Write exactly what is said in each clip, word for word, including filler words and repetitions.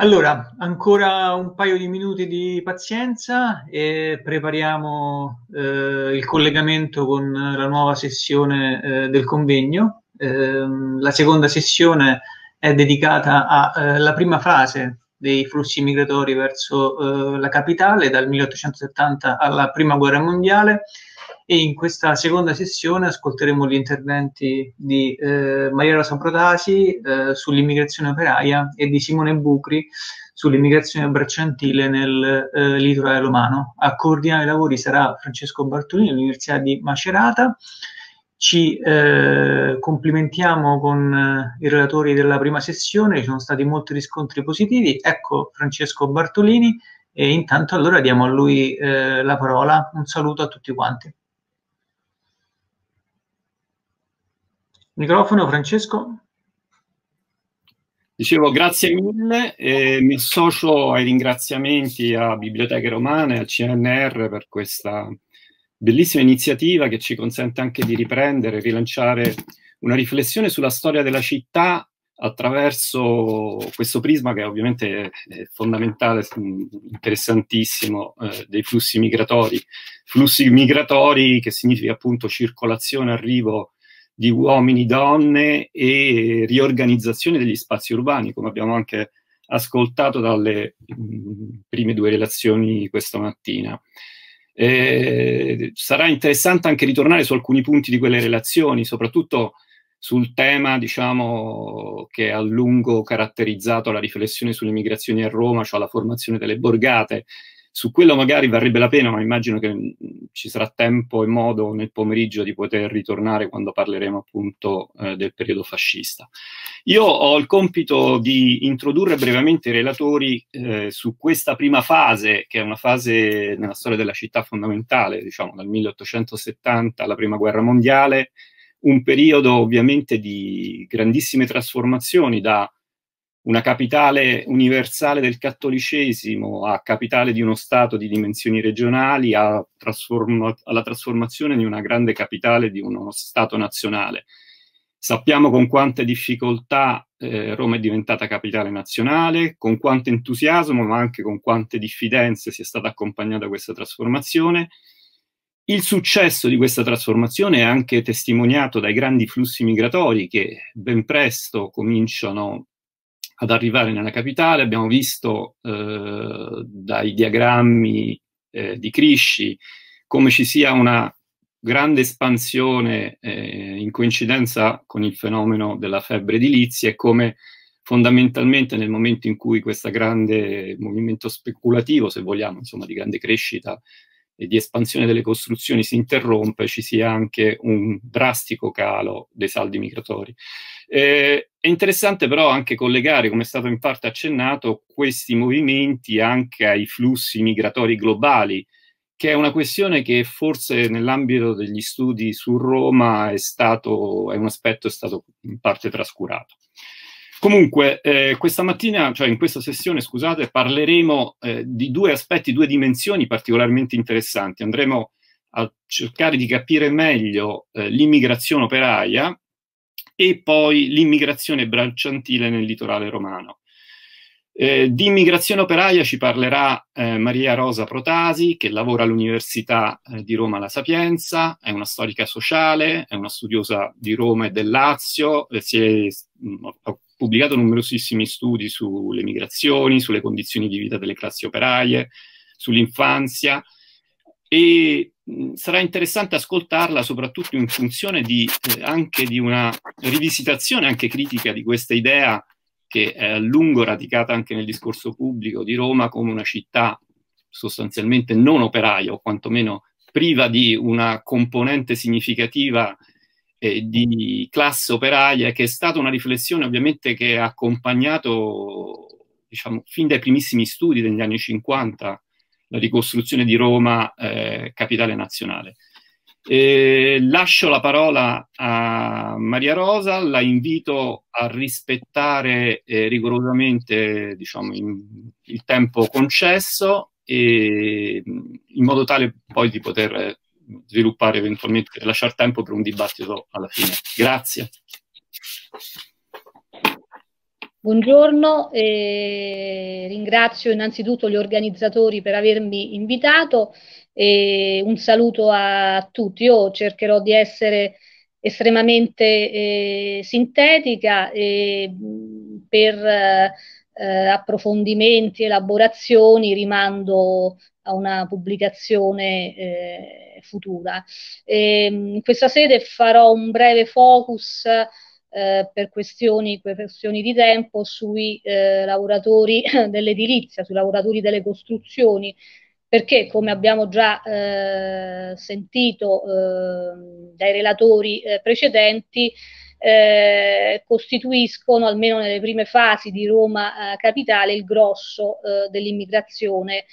Allora, ancora un paio di minuti di pazienza e prepariamo eh, il collegamento con la nuova sessione eh, del convegno. Ehm, la seconda sessione è dedicata alla prima fase dei flussi migratori verso eh, la capitale dal milleottocentosettanta alla Prima Guerra Mondiale, e in questa seconda sessione ascolteremo gli interventi di eh, Maria Rosa Protasi eh, sull'immigrazione operaia e di Simone Bucri sull'immigrazione bracciantile nel eh, litorale romano. A coordinare i lavori sarà Francesco Bartolini dell'Università di Macerata. Ci eh, complimentiamo con eh, i relatori della prima sessione, ci sono stati molti riscontri positivi. Ecco Francesco Bartolini, e intanto allora diamo a lui eh, la parola. Un saluto a tutti quanti. Microfono, Francesco. Dicevo, grazie mille, eh, mi associo ai ringraziamenti a Biblioteche Romane e al C N R per questa bellissima iniziativa che ci consente anche di riprendere, rilanciare una riflessione sulla storia della città attraverso questo prisma che ovviamente è fondamentale, interessantissimo, eh, dei flussi migratori. Flussi migratori che significa appunto circolazione, arrivo di uomini, donne e riorganizzazione degli spazi urbani, come abbiamo anche ascoltato dalle mh, prime due relazioni questa mattina. Eh, sarà interessante anche ritornare su alcuni punti di quelle relazioni, soprattutto sul tema, diciamo, che ha a lungo caratterizzato la riflessione sulle migrazioni a Roma, cioè la formazione delle borgate. Su quello magari varrebbe la pena, ma immagino che ci sarà tempo e modo nel pomeriggio di poter ritornare quando parleremo appunto eh, del periodo fascista. Io ho il compito di introdurre brevemente i relatori eh, su questa prima fase, che è una fase nella storia della città fondamentale, diciamo dal milleottocentosettanta alla Prima Guerra Mondiale, un periodo ovviamente di grandissime trasformazioni, da una capitale universale del cattolicesimo a capitale di uno Stato di dimensioni regionali, a trasforma alla trasformazione di una grande capitale di uno Stato nazionale. Sappiamo con quante difficoltà eh, Roma è diventata capitale nazionale, con quanto entusiasmo, ma anche con quante diffidenze sia stata accompagnata questa trasformazione. Il successo di questa trasformazione è anche testimoniato dai grandi flussi migratori che ben presto cominciano ad arrivare nella capitale. Abbiamo visto eh, dai diagrammi eh, di Crisci come ci sia una grande espansione eh, in coincidenza con il fenomeno della febbre edilizia, e come fondamentalmente nel momento in cui questo grande movimento speculativo, se vogliamo, insomma, di grande crescita e di espansione delle costruzioni si interrompe, ci sia anche un drastico calo dei saldi migratori. Eh, è interessante però anche collegare, come è stato in parte accennato, questi movimenti anche ai flussi migratori globali, che è una questione che forse nell'ambito degli studi su Roma è stato, è un aspetto è stato in parte trascurato. Comunque, eh, questa mattina, cioè in questa sessione, scusate, parleremo eh, di due aspetti, due dimensioni particolarmente interessanti. Andremo a cercare di capire meglio eh, l'immigrazione operaia e poi l'immigrazione bracciantile nel litorale romano. Eh, di immigrazione operaia ci parlerà eh, Maria Rosa Protasi, che lavora all'Università eh, di Roma La Sapienza, è una storica sociale, è una studiosa di Roma e del Lazio, eh, si è mh, ha pubblicato numerosissimi studi sulle migrazioni, sulle condizioni di vita delle classi operaie, sull'infanzia, e mh, sarà interessante ascoltarla soprattutto in funzione di, eh, anche di una rivisitazione anche critica di questa idea che è a lungo radicata anche nel discorso pubblico di Roma come una città sostanzialmente non operaia, o quantomeno priva di una componente significativa eh, di classe operaia, che è stata una riflessione ovviamente che ha accompagnato, diciamo, fin dai primissimi studi degli anni cinquanta, la ricostruzione di Roma eh, capitale nazionale. Eh, lascio la parola a Maria Rosa, la invito a rispettare eh, rigorosamente, diciamo, in, il tempo concesso, e in modo tale poi di poter eh, sviluppare eventualmente, lasciare tempo per un dibattito alla fine. Grazie. Buongiorno, e ringrazio innanzitutto gli organizzatori per avermi invitato e un saluto a tutti. Io cercherò di essere estremamente eh, sintetica e mh, per eh, eh, approfondimenti, elaborazioni rimando a una pubblicazione eh, futura. E, mh, in questa sede farò un breve focus eh, per questioni, per questioni di tempo sui eh, lavoratori dell'edilizia, sui lavoratori delle costruzioni, perché come abbiamo già eh, sentito eh, dai relatori eh, precedenti, eh, costituiscono, almeno nelle prime fasi di Roma eh, Capitale, il grosso eh, dell'immigrazione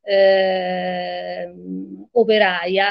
eh, operaia.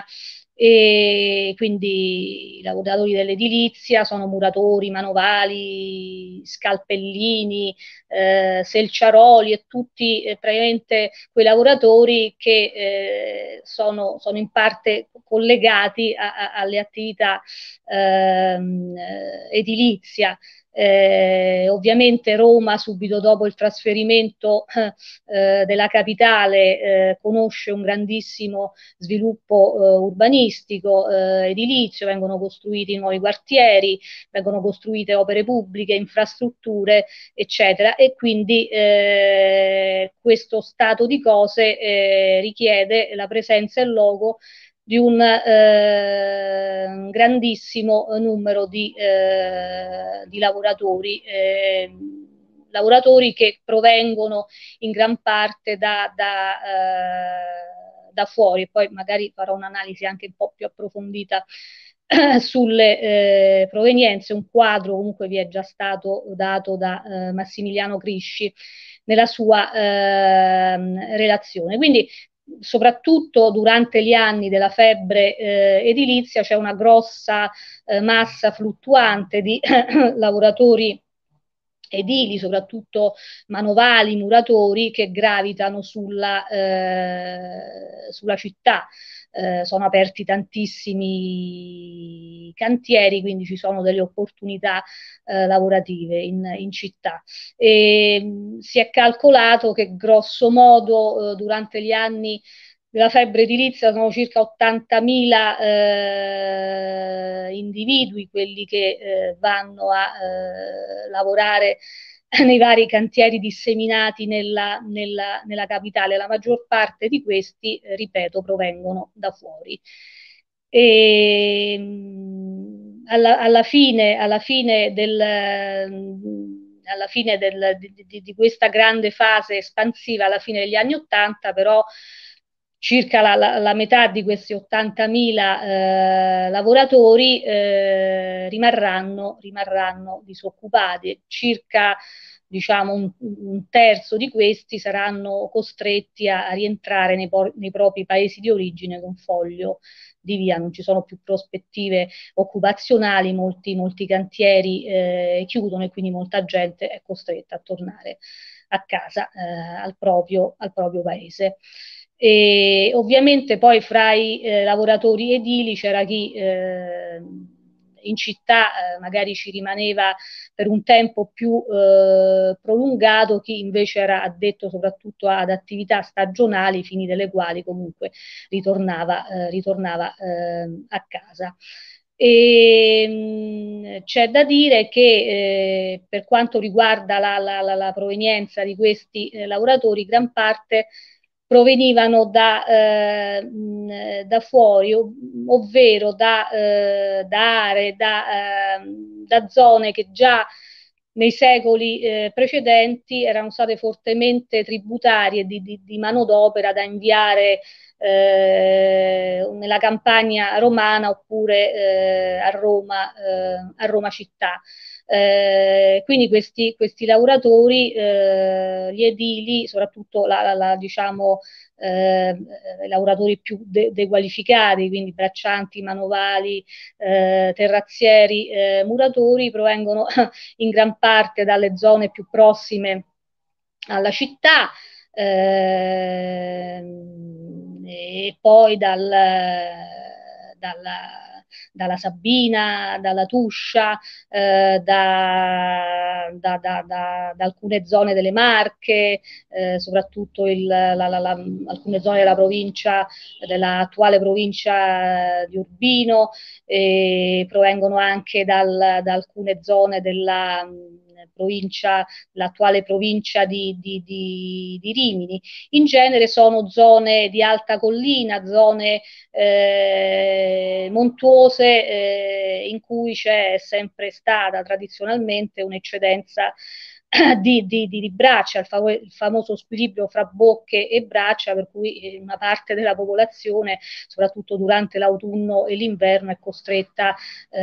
E quindi i lavoratori dell'edilizia sono muratori, manovali, scalpellini, eh, selciaroli e tutti eh, praticamente quei lavoratori che eh, sono, sono in parte collegati a, a, alle attività ehm, edilizia. Eh, ovviamente Roma, subito dopo il trasferimento eh, della capitale, eh, conosce un grandissimo sviluppo eh, urbanistico, eh, edilizio, vengono costruiti nuovi quartieri, vengono costruite opere pubbliche, infrastrutture, eccetera. E quindi eh, questo stato di cose eh, richiede la presenza in loco di un eh, grandissimo numero di, eh, di lavoratori, eh, lavoratori che provengono in gran parte da, da, eh, da fuori, e poi magari farò un'analisi anche un po' più approfondita sulle eh, provenienze. Un quadro comunque vi è già stato dato da eh, Massimiliano Crisci nella sua eh, relazione. Quindi soprattutto durante gli anni della febbre eh, edilizia c'è una grossa eh, massa fluttuante di lavoratori edili, soprattutto manovali, muratori, che gravitano sulla, eh, sulla città. Eh, sono aperti tantissimi cantieri, quindi ci sono delle opportunità eh, lavorative in, in città. E, mh, si è calcolato che grosso modo eh, durante gli anni della febbre edilizia sono circa ottantamila eh, individui quelli che eh, vanno a eh, lavorare nei vari cantieri disseminati nella, nella, nella capitale. La maggior parte di questi, eh, ripeto, provengono da fuori. E, mh, alla, alla, fine, alla fine del... alla fine del, di, di, questa grande fase espansiva, alla fine degli anni Ottanta, però circa la, la, la metà di questi ottantamila eh, lavoratori eh, rimarranno, rimarranno disoccupati. Circa diciamo un, un terzo di questi saranno costretti a, a rientrare nei, nei propri paesi di origine con foglio di via. Non ci sono più prospettive occupazionali, molti, molti cantieri eh, chiudono e quindi molta gente è costretta a tornare a casa, eh, al, proprio, al proprio paese. E ovviamente poi fra i eh, lavoratori edili c'era chi eh, in città eh, magari ci rimaneva per un tempo più eh, prolungato, chi invece era addetto soprattutto ad attività stagionali, fini delle quali comunque ritornava, eh, ritornava eh, a casa. E, mh, c'è da dire che eh, per quanto riguarda la, la, la, la provenienza di questi eh, lavoratori, gran parte provenivano da, eh, mh, da fuori, ov ovvero da, eh, da aree, da, eh, da zone che già nei secoli eh, precedenti erano state fortemente tributarie di, di, di manodopera da inviare eh, nella campagna romana oppure eh, a Roma, eh, a Roma città. Eh, quindi questi, questi lavoratori, eh, gli edili, soprattutto la, la, la, diciamo, eh, lavoratori più de dequalificati, quindi braccianti, manovali, eh, terrazzieri, eh, muratori, provengono in gran parte dalle zone più prossime alla città, eh, e poi dal, dalla, dalla Sabina, dalla Tuscia, eh, da, da, da, da, da alcune zone delle Marche, eh, soprattutto il, la, la, la, alcune zone della provincia, dell'attuale provincia di Urbino, e provengono anche dal, da alcune zone della provincia, l'attuale provincia di, di, di, di Rimini. In genere sono zone di alta collina, zone eh, montuose, eh, in cui c'è sempre stata tradizionalmente un'eccedenza Di, di, di, di braccia, il, famo il famoso squilibrio fra bocche e braccia, per cui una parte della popolazione, soprattutto durante l'autunno e l'inverno, è costretta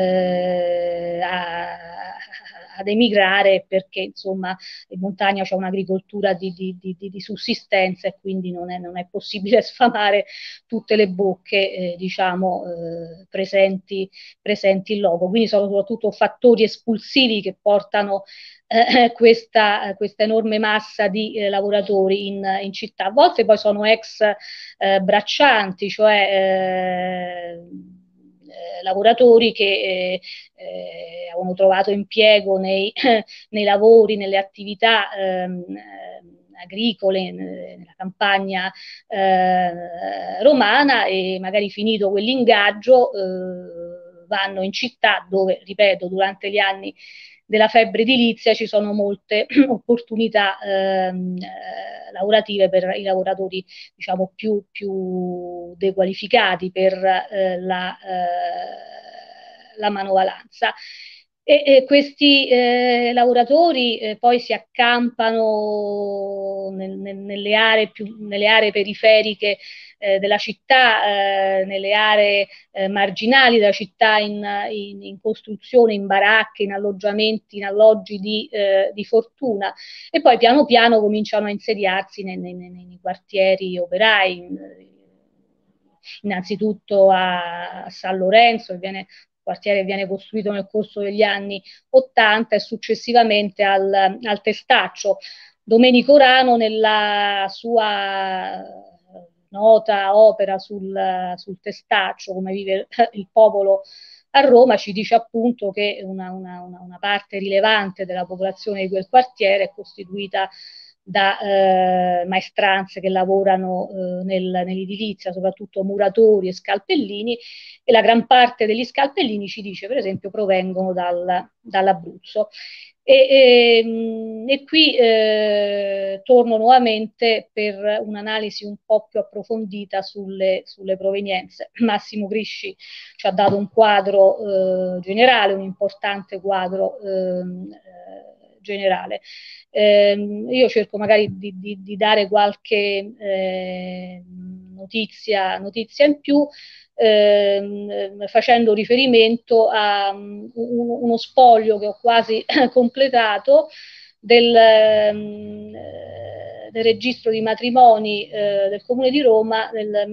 eh, a, ad emigrare, perché insomma in montagna c'è un'agricoltura di, di, di, di sussistenza, e quindi non è, non è possibile sfamare tutte le bocche eh, diciamo eh, presenti, presenti in loco. Quindi sono soprattutto fattori espulsivi che portano Eh, questa, questa enorme massa di eh, lavoratori in, in città. A volte poi sono ex eh, braccianti, cioè eh, eh, lavoratori che eh, eh, avevano trovato impiego nei, nei lavori, nelle attività ehm, agricole, nella campagna eh, romana, e magari finito quell'ingaggio eh, vanno in città dove, ripeto, durante gli anni della febbre edilizia ci sono molte opportunità ehm, eh, lavorative per i lavoratori, diciamo, più, più dequalificati per eh, la, eh, la manovalanza. E, e questi eh, lavoratori eh, poi si accampano nel, nel, nelle, aree più, nelle aree periferiche eh, della città, eh, nelle aree eh, marginali della città, in, in, in costruzione, in baracche, in alloggiamenti, in alloggi di, eh, di fortuna, e poi piano piano cominciano a insediarsi nei, nei, nei, nei quartieri operai, innanzitutto a, a San Lorenzo, che viene quartiere viene costruito nel corso degli anni ottanta, e successivamente al, al Testaccio. Domenico Rano, nella sua nota opera sul, sul Testaccio, come vive il popolo a Roma, ci dice appunto che una, una, una parte rilevante della popolazione di quel quartiere è costituita da eh, maestranze che lavorano eh, nel, nell'edilizia, soprattutto muratori e scalpellini, e la gran parte degli scalpellini, ci dice per esempio, provengono dal, dall'Abruzzo. E, e, e qui eh, torno nuovamente per un'analisi un po' più approfondita sulle, sulle provenienze. Massimo Grisci ci ha dato un quadro eh, generale, un importante quadro eh, generale. Eh, io cerco magari di, di, di dare qualche eh, notizia, notizia in più, eh, facendo riferimento a um, uno spoglio che ho quasi completato del, um, del registro di matrimoni eh, del Comune di Roma nel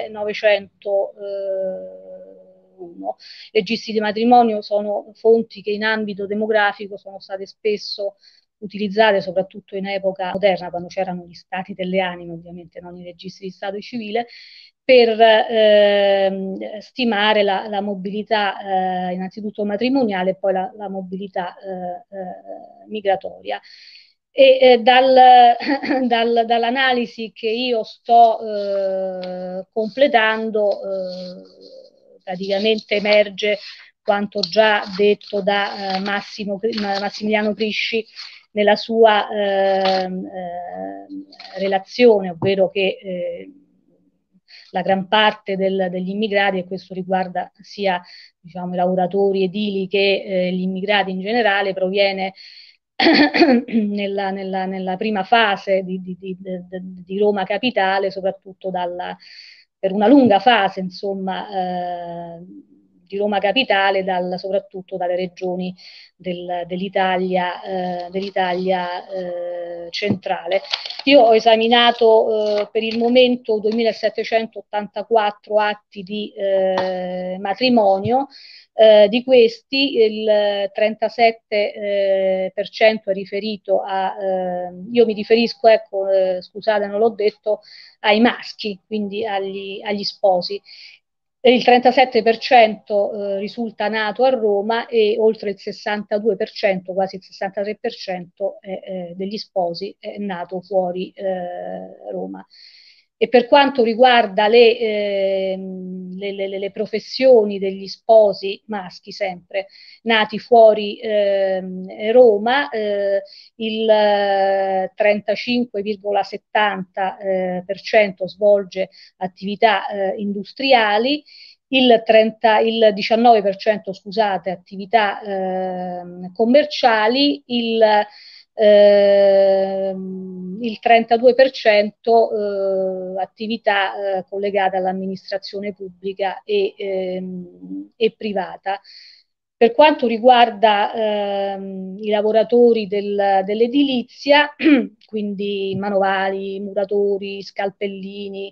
millenovecentouno. Registri di matrimonio sono fonti che in ambito demografico sono state spesso utilizzate, soprattutto in epoca moderna, quando c'erano gli stati delle anime, ovviamente non i registri di stato civile, per eh, stimare la, la mobilità eh, innanzitutto matrimoniale, e poi la, la mobilità eh, eh, migratoria. E eh, dal, dal, dall'analisi che io sto eh, completando eh, praticamente emerge quanto già detto da eh, Massimo, Massimiliano Crisci nella sua eh, eh, relazione, ovvero che eh, la gran parte del, degli immigrati, e questo riguarda sia diciamo, i lavoratori edili che eh, gli immigrati in generale, proviene nella, nella, nella prima fase di, di, di, di Roma Capitale, soprattutto dalla, per una lunga fase, insomma, eh, di Roma Capitale, dal, soprattutto dalle regioni del, dell'Italia eh, dell'Italia eh, centrale. Io ho esaminato eh, per il momento duemilasettecentottantaquattro atti di eh, matrimonio. Eh, di questi il trentasette eh, per cento è riferito a, eh, io mi riferisco, ecco, eh, scusate non l'ho detto, ai maschi, quindi agli, agli sposi. il trentasette per cento eh, risulta nato a Roma e oltre il sessantadue per cento, quasi il sessantatré per cento eh, eh, degli sposi è nato fuori eh, Roma. E per quanto riguarda le, eh, le, le, le professioni degli sposi maschi sempre nati fuori eh, Roma, eh, il trentacinque virgola settanta per cento svolge attività eh, industriali, il, trenta, il diciannove per cento scusate, attività eh, commerciali, il eh, il trentadue per cento eh, attività eh, collegate all'amministrazione pubblica e, ehm, e privata. Per quanto riguarda ehm, i lavoratori del, dell'edilizia, quindi manovali, muratori, scalpellini,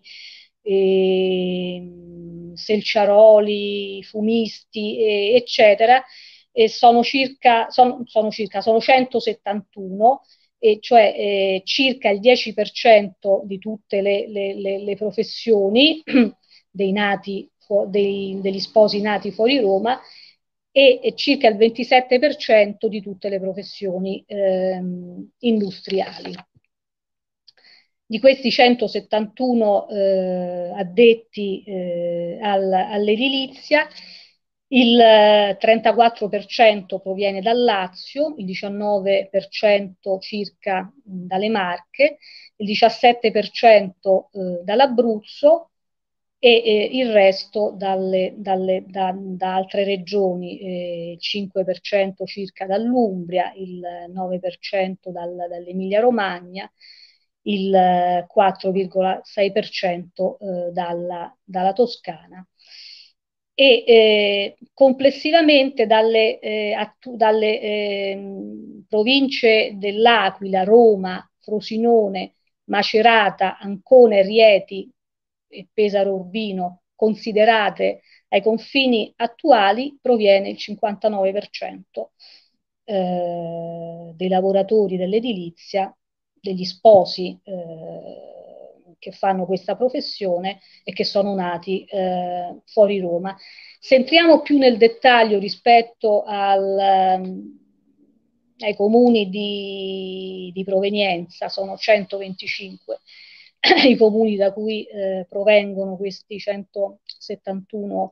eh, selciaroli, fumisti, eh, eccetera, eh, sono circa, son, sono circa, sono centosettantuno, e cioè eh, circa il dieci per cento di tutte le, le, le, le professioni dei nati, dei, degli sposi nati fuori Roma, e, e circa il ventisette per cento di tutte le professioni ehm, industriali. Di questi centosettantuno eh, addetti eh, al, all'edilizia, il trentaquattro per cento proviene dal Lazio, il diciannove per cento circa dalle Marche, il diciassette per cento eh, dall'Abruzzo e eh, il resto dalle, dalle, da, da altre regioni, eh, il cinque per cento circa dall'Umbria, il nove per cento dal, dall'Emilia Romagna, il quattro virgola sei per cento eh, dalla, dalla Toscana. E eh, complessivamente dalle, eh, attu- dalle eh, province dell'Aquila, Roma, Frosinone, Macerata, Ancona e Rieti e Pesaro Urbino, considerate ai confini attuali, proviene il cinquantanove per cento eh, dei lavoratori dell'edilizia, degli sposi eh, che fanno questa professione e che sono nati eh, fuori Roma. Se entriamo più nel dettaglio rispetto al, um, ai comuni di, di provenienza, sono centoventicinque i comuni da cui eh, provengono questi centosettantuno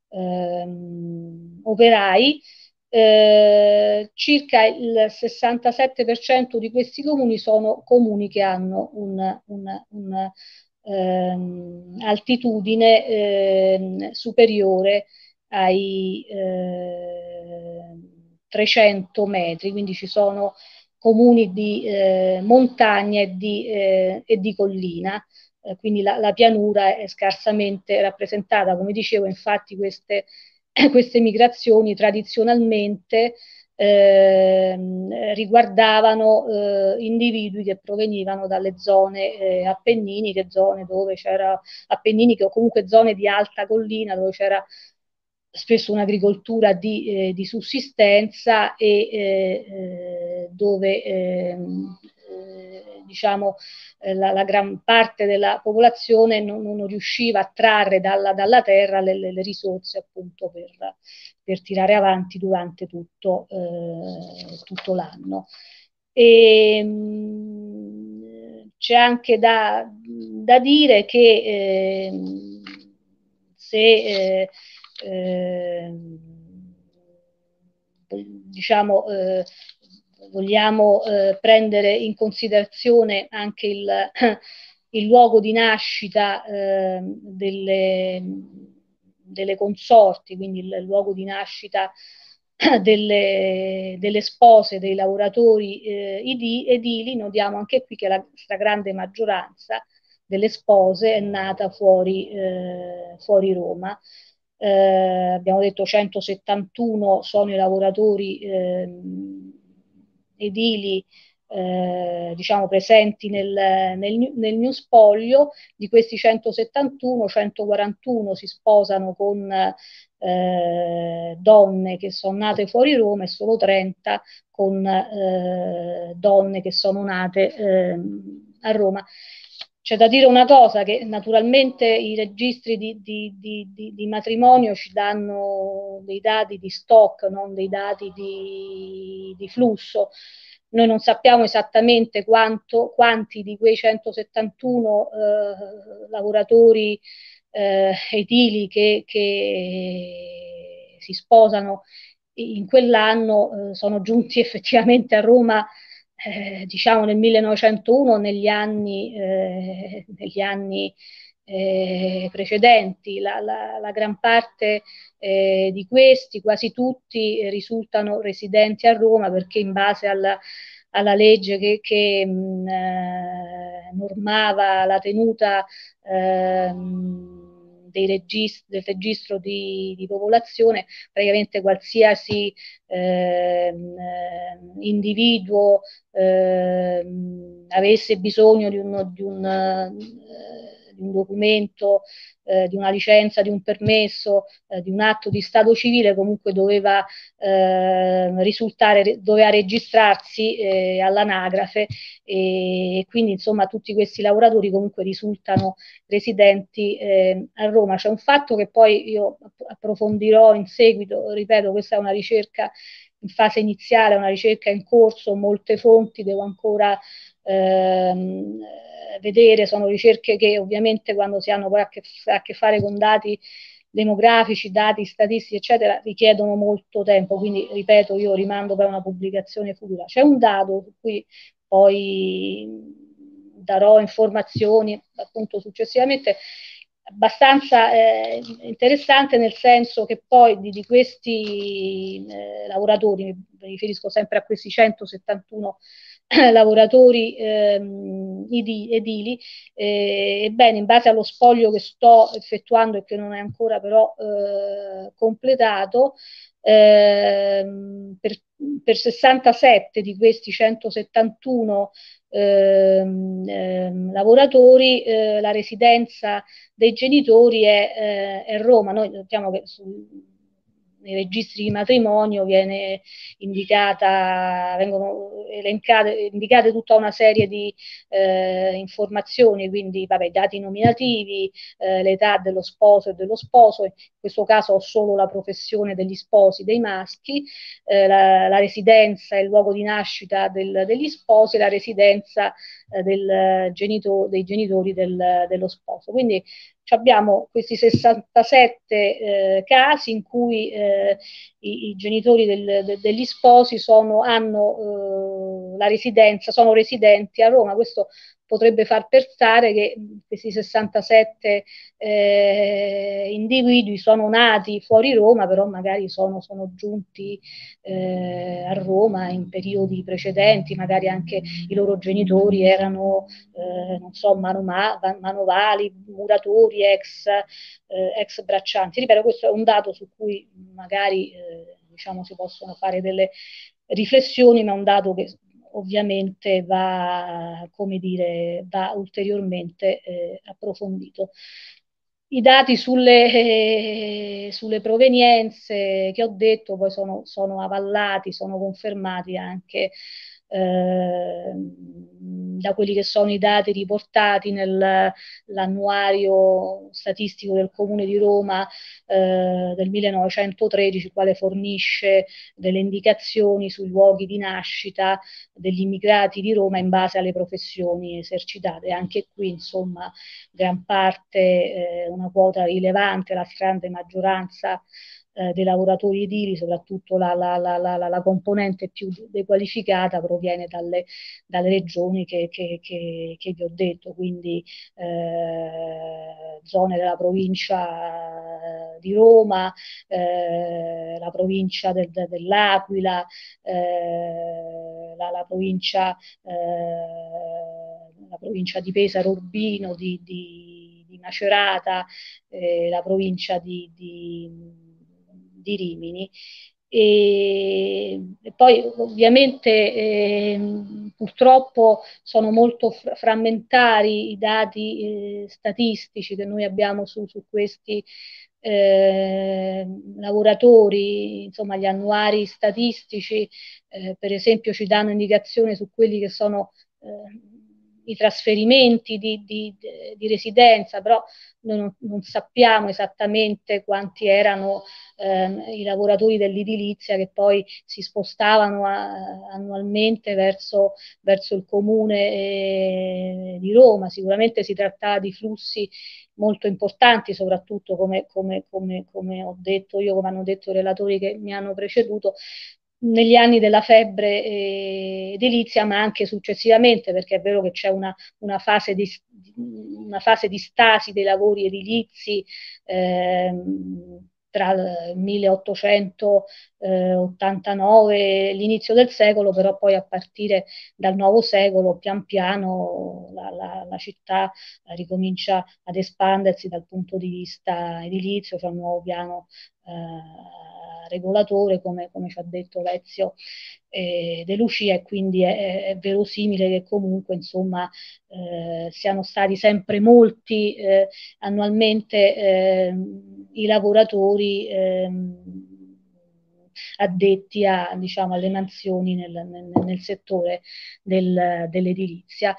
ehm, operai. Eh, circa il sessantasette per cento di questi comuni sono comuni che hanno un, un, un ehm, altitudine ehm, superiore ai eh, trecento metri, quindi ci sono comuni di eh, montagna e di, eh, e di collina, eh, quindi la, la pianura è scarsamente rappresentata. Come dicevo, infatti queste, queste migrazioni tradizionalmente eh, riguardavano eh, individui che provenivano dalle zone eh, appenniniche, zone dove c'era appenniniche o comunque zone di alta collina dove c'era spesso un'agricoltura di, eh, di sussistenza e eh, dove eh, eh, diciamo eh, la, la gran parte della popolazione non, non riusciva a trarre dalla, dalla terra le, le, risorse appunto per, per tirare avanti durante tutto, eh, tutto l'anno. E, mh, c'è anche da, da dire che eh, se eh, eh, diciamo eh, vogliamo eh, prendere in considerazione anche il, il luogo di nascita eh, delle, delle consorti, quindi il luogo di nascita delle, delle spose dei lavoratori eh, edili, notiamo anche qui che la stragrande maggioranza delle spose è nata fuori, eh, fuori Roma. Eh, abbiamo detto centosettantuno sono i lavoratori eh, edili eh, diciamo presenti nel, nel, nel New Spoglio. Di questi centosettantuno, centoquarantuno si sposano con eh, donne che sono nate fuori Roma e solo trenta con eh, donne che sono nate eh, a Roma. c'è da dire una cosa, che naturalmente i registri di, di, di, di, di matrimonio ci danno dei dati di stock, non dei dati di, di flusso. Noi non sappiamo esattamente quanto, quanti di quei centosettantuno eh, lavoratori eh, edili che, che si sposano in quell'anno eh, sono giunti effettivamente a Roma, eh, diciamo nel millenovecentouno, negli anni, eh, negli anni eh, precedenti. La, la, la gran parte eh, di questi, quasi tutti, eh, risultano residenti a Roma, perché in base alla, alla legge che, che mh, eh, normava la tenuta ehm, dei registri, del registro di, di popolazione, praticamente qualsiasi ehm, individuo ehm, avesse bisogno di un, di un, eh, di un documento, eh, di una licenza, di un permesso, eh, di un atto di stato civile, comunque doveva eh, risultare, doveva registrarsi eh, all'anagrafe, e quindi insomma tutti questi lavoratori comunque risultano residenti eh, a Roma. C'è un fatto che poi io approfondirò in seguito, ripeto, questa è una ricerca in fase iniziale, una ricerca in corso, molte fonti devo ancora ehm, vedere, sono ricerche che ovviamente quando si hanno poi a che, a che fare con dati demografici, dati statistici, eccetera, richiedono molto tempo, quindi ripeto, io rimando per una pubblicazione futura. C'è un dato su cui poi darò informazioni appunto successivamente, abbastanza eh, interessante, nel senso che poi di, di questi eh, lavoratori, mi riferisco sempre a questi centosettantuno lavoratori ehm, edili, eh, ebbene, in base allo spoglio che sto effettuando e che non è ancora però eh, completato, ehm, per, per sessantasette di questi centosettantuno ehm, ehm, lavoratori eh, la residenza dei genitori è, eh, è Roma. Noi sappiamo che su, nei registri di matrimonio viene indicata, vengono elencate, indicate tutta una serie di eh, informazioni, quindi vabbè, dati nominativi, eh, l'età dello sposo e dello sposo, in questo caso ho solo la professione degli sposi, dei maschi, eh, la, la residenza e il luogo di nascita del, degli sposi e la residenza eh, del genito, dei genitori del, dello sposo. Quindi abbiamo questi sessantasette eh, casi in cui eh, i, i, genitori del, de, degli sposi sono, hanno eh, la residenza, sono residenti a Roma. Questo potrebbe far pensare che questi sessantasette eh, individui sono nati fuori Roma, però magari sono, sono giunti eh, a Roma in periodi precedenti, magari anche i loro genitori erano eh, non so, manoma, manovali, muratori, ex, eh, ex braccianti. Ripeto, questo è un dato su cui magari eh, diciamo si possono fare delle riflessioni, ma è un dato che ovviamente va, come dire, va ulteriormente eh, approfondito. I dati sulle, eh, sulle provenienze che ho detto poi sono, sono avallati, sono confermati anche eh, da quelli che sono i dati riportati nell'annuario statistico del Comune di Roma eh, del millenovecentotredici, quale fornisce delle indicazioni sui luoghi di nascita degli immigrati di Roma in base alle professioni esercitate. Anche qui, insomma, gran parte, eh, una quota rilevante, la grande maggioranza eh, dei lavoratori edili, soprattutto la, la, la, la, la componente più dequalificata, proviene dalle, dalle regioni che, che, che, che vi ho detto, quindi eh, zone della provincia di Roma, eh, la provincia del, dell'Aquila, eh, la, la, provincia, eh, la provincia di Pesaro Urbino, di, di, di Macerata, eh, la provincia di, di, di Rimini. E, e poi ovviamente eh, purtroppo sono molto fr- frammentari i dati eh, statistici che noi abbiamo su, su questi eh, lavoratori, insomma gli annuari statistici eh, per esempio ci danno indicazione su quelli che sono eh, i trasferimenti di, di, di residenza, però non, non sappiamo esattamente quanti erano eh, i lavoratori dell'edilizia che poi si spostavano a, annualmente verso, verso il comune eh, di Roma. Sicuramente si trattava di flussi molto importanti, soprattutto come, come, come, come ho detto io, come hanno detto i relatori che mi hanno preceduto, negli anni della febbre eh, edilizia, ma anche successivamente, perché è vero che c'è una, una, fase di, una fase di stasi dei lavori edilizi ehm, tra il milleottocentottantanove e l'inizio del secolo, però poi a partire dal nuovo secolo pian piano la, la, la città ricomincia ad espandersi dal punto di vista edilizio, c'è un nuovo piano eh, regolatore, come, come ci ha detto Lezio eh, De Lucia, e quindi è, è verosimile che comunque insomma eh, siano stati sempre molti eh, annualmente eh, i lavoratori eh, addetti a, diciamo, alle mansioni nel, nel, nel settore del, dell'edilizia.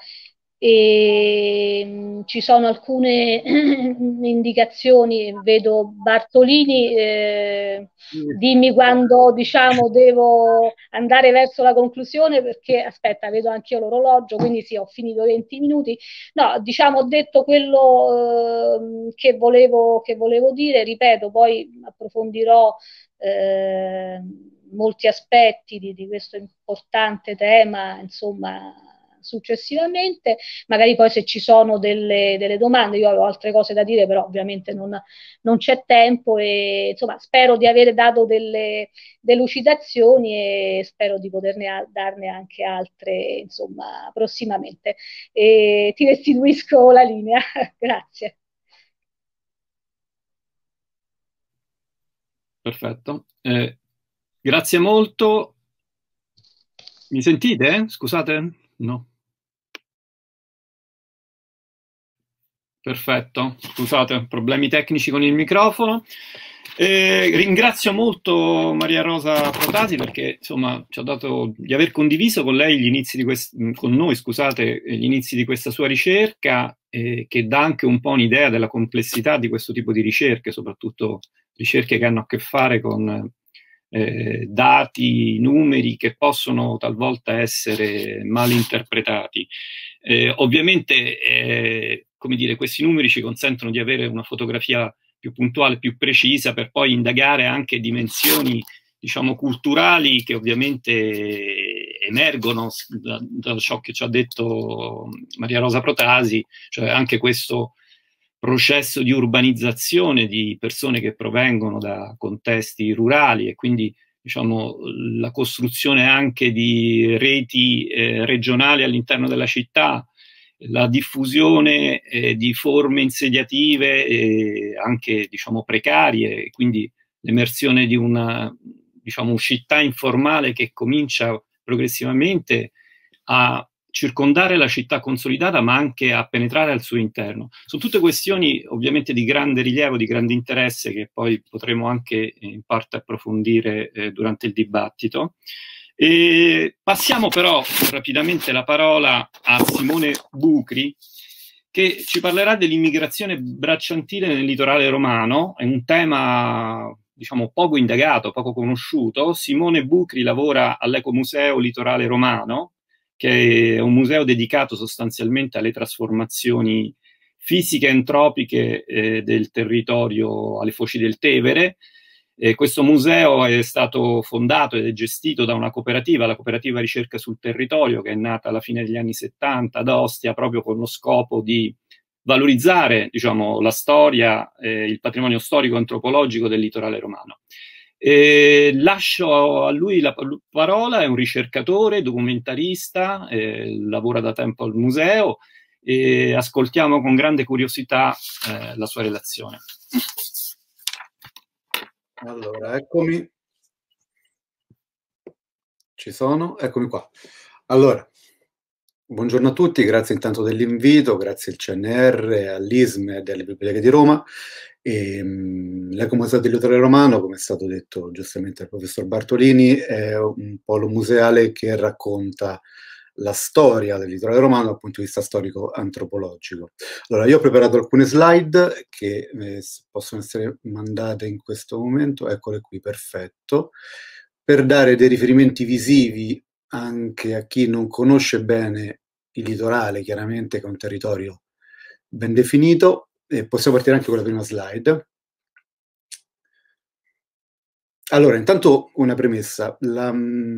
E mh, ci sono alcune indicazioni, vedo Bartolini, eh, dimmi quando diciamo devo andare verso la conclusione, perché aspetta, vedo anche io l'orologio, quindi sì, ho finito venti minuti. No, diciamo, ho detto quello eh, che volevo, che volevo dire, ripeto, poi approfondirò eh, molti aspetti di, di questo importante tema, insomma, successivamente, magari poi se ci sono delle, delle domande, io avevo altre cose da dire, però ovviamente non, non c'è tempo, e insomma spero di aver dato delle delucidazioni e spero di poterne a, darne anche altre, insomma, prossimamente. E ti restituisco la linea. Grazie. Perfetto. Eh, grazie molto. Mi sentite? Scusate? No. Perfetto, scusate, problemi tecnici con il microfono. Eh, ringrazio molto Maria Rosa Protasi perché insomma ci ha dato di aver condiviso con lei gli inizi di quest- con noi, scusate, gli inizi di questa sua ricerca, eh, che dà anche un po' un'idea della complessità di questo tipo di ricerche, soprattutto ricerche che hanno a che fare con eh, dati, numeri che possono talvolta essere mal interpretati. Eh, ovviamente, eh, come dire, questi numeri ci consentono di avere una fotografia più puntuale, più precisa, per poi indagare anche dimensioni, diciamo, culturali che ovviamente emergono da, da ciò che ci ha detto Maria Rosa Protasi, cioè anche questo processo di urbanizzazione di persone che provengono da contesti rurali e quindi diciamo la costruzione anche di reti eh, regionali all'interno della città, la diffusione eh, di forme insediative eh, anche diciamo precarie, quindi l'emersione di una diciamo città informale che comincia progressivamente a circondare la città consolidata, ma anche a penetrare al suo interno. Sono tutte questioni ovviamente di grande rilievo, di grande interesse, che poi potremo anche in parte approfondire eh, durante il dibattito. E passiamo però rapidamente la parola a Simone Bucri, che ci parlerà dell'immigrazione bracciantile nel litorale romano. È un tema diciamo poco indagato, poco conosciuto. Simone Bucri lavora all'Ecomuseo Litorale Romano, che è un museo dedicato sostanzialmente alle trasformazioni fisiche e entropiche eh, del territorio alle foci del Tevere. Eh, questo museo è stato fondato ed è gestito da una cooperativa, la Cooperativa Ricerca sul Territorio, che è nata alla fine degli anni settanta ad Ostia, proprio con lo scopo di valorizzare, diciamo, la storia, eh, il patrimonio storico-antropologico del litorale romano. Eh, lascio a lui la parola, è un ricercatore, documentarista, eh, lavora da tempo al museo e ascoltiamo con grande curiosità eh, la sua relazione. Allora, eccomi. Ci sono? Eccomi qua. Allora, buongiorno a tutti, grazie intanto dell'invito, grazie al C N R, all'I S M E e alle Biblioteche di Roma. L'Ecomuseo del Litorale Romano, come è stato detto giustamente dal professor Bartolini, è un polo museale che racconta la storia del litorale romano dal punto di vista storico-antropologico. Allora, io ho preparato alcune slide che eh, possono essere mandate in questo momento, eccole qui, perfetto, per dare dei riferimenti visivi anche a chi non conosce bene il litorale, chiaramente che è un territorio ben definito. E possiamo partire anche con la prima slide. Allora, intanto una premessa. La,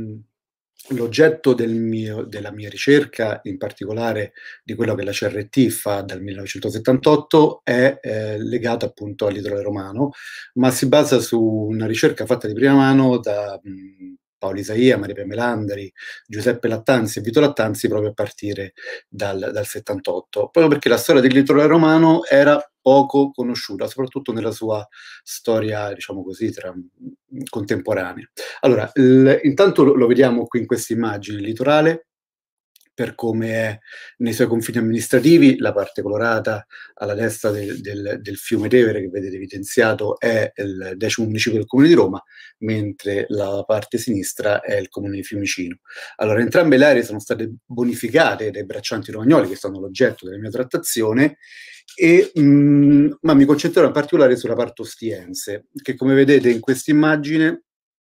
l'oggetto del mio, della mia ricerca, in particolare di quello che la C R T fa dal millenovecentosettantotto, è eh, legato appunto al litorale romano, ma si basa su una ricerca fatta di prima mano da mh, Paolo Isaia, Maria Pia Melandri, Giuseppe Lattanzi e Vito Lattanzi, proprio a partire dal, dal settantotto, proprio perché la storia del litorale romano era poco conosciuta, soprattutto nella sua storia, diciamo così, tra, contemporanea. Allora, il, intanto lo, lo vediamo qui in queste immagini, il litorale per come è nei suoi confini amministrativi, la parte colorata alla destra del, del, del fiume Tevere che vedete evidenziato è il decimo municipio del Comune di Roma, mentre la parte sinistra è il Comune di Fiumicino. Allora, entrambe le aree sono state bonificate dai braccianti romagnoli, che sono l'oggetto della mia trattazione, e, mh, ma mi concentrerò in particolare sulla parte ostiense, che come vedete in questa immagine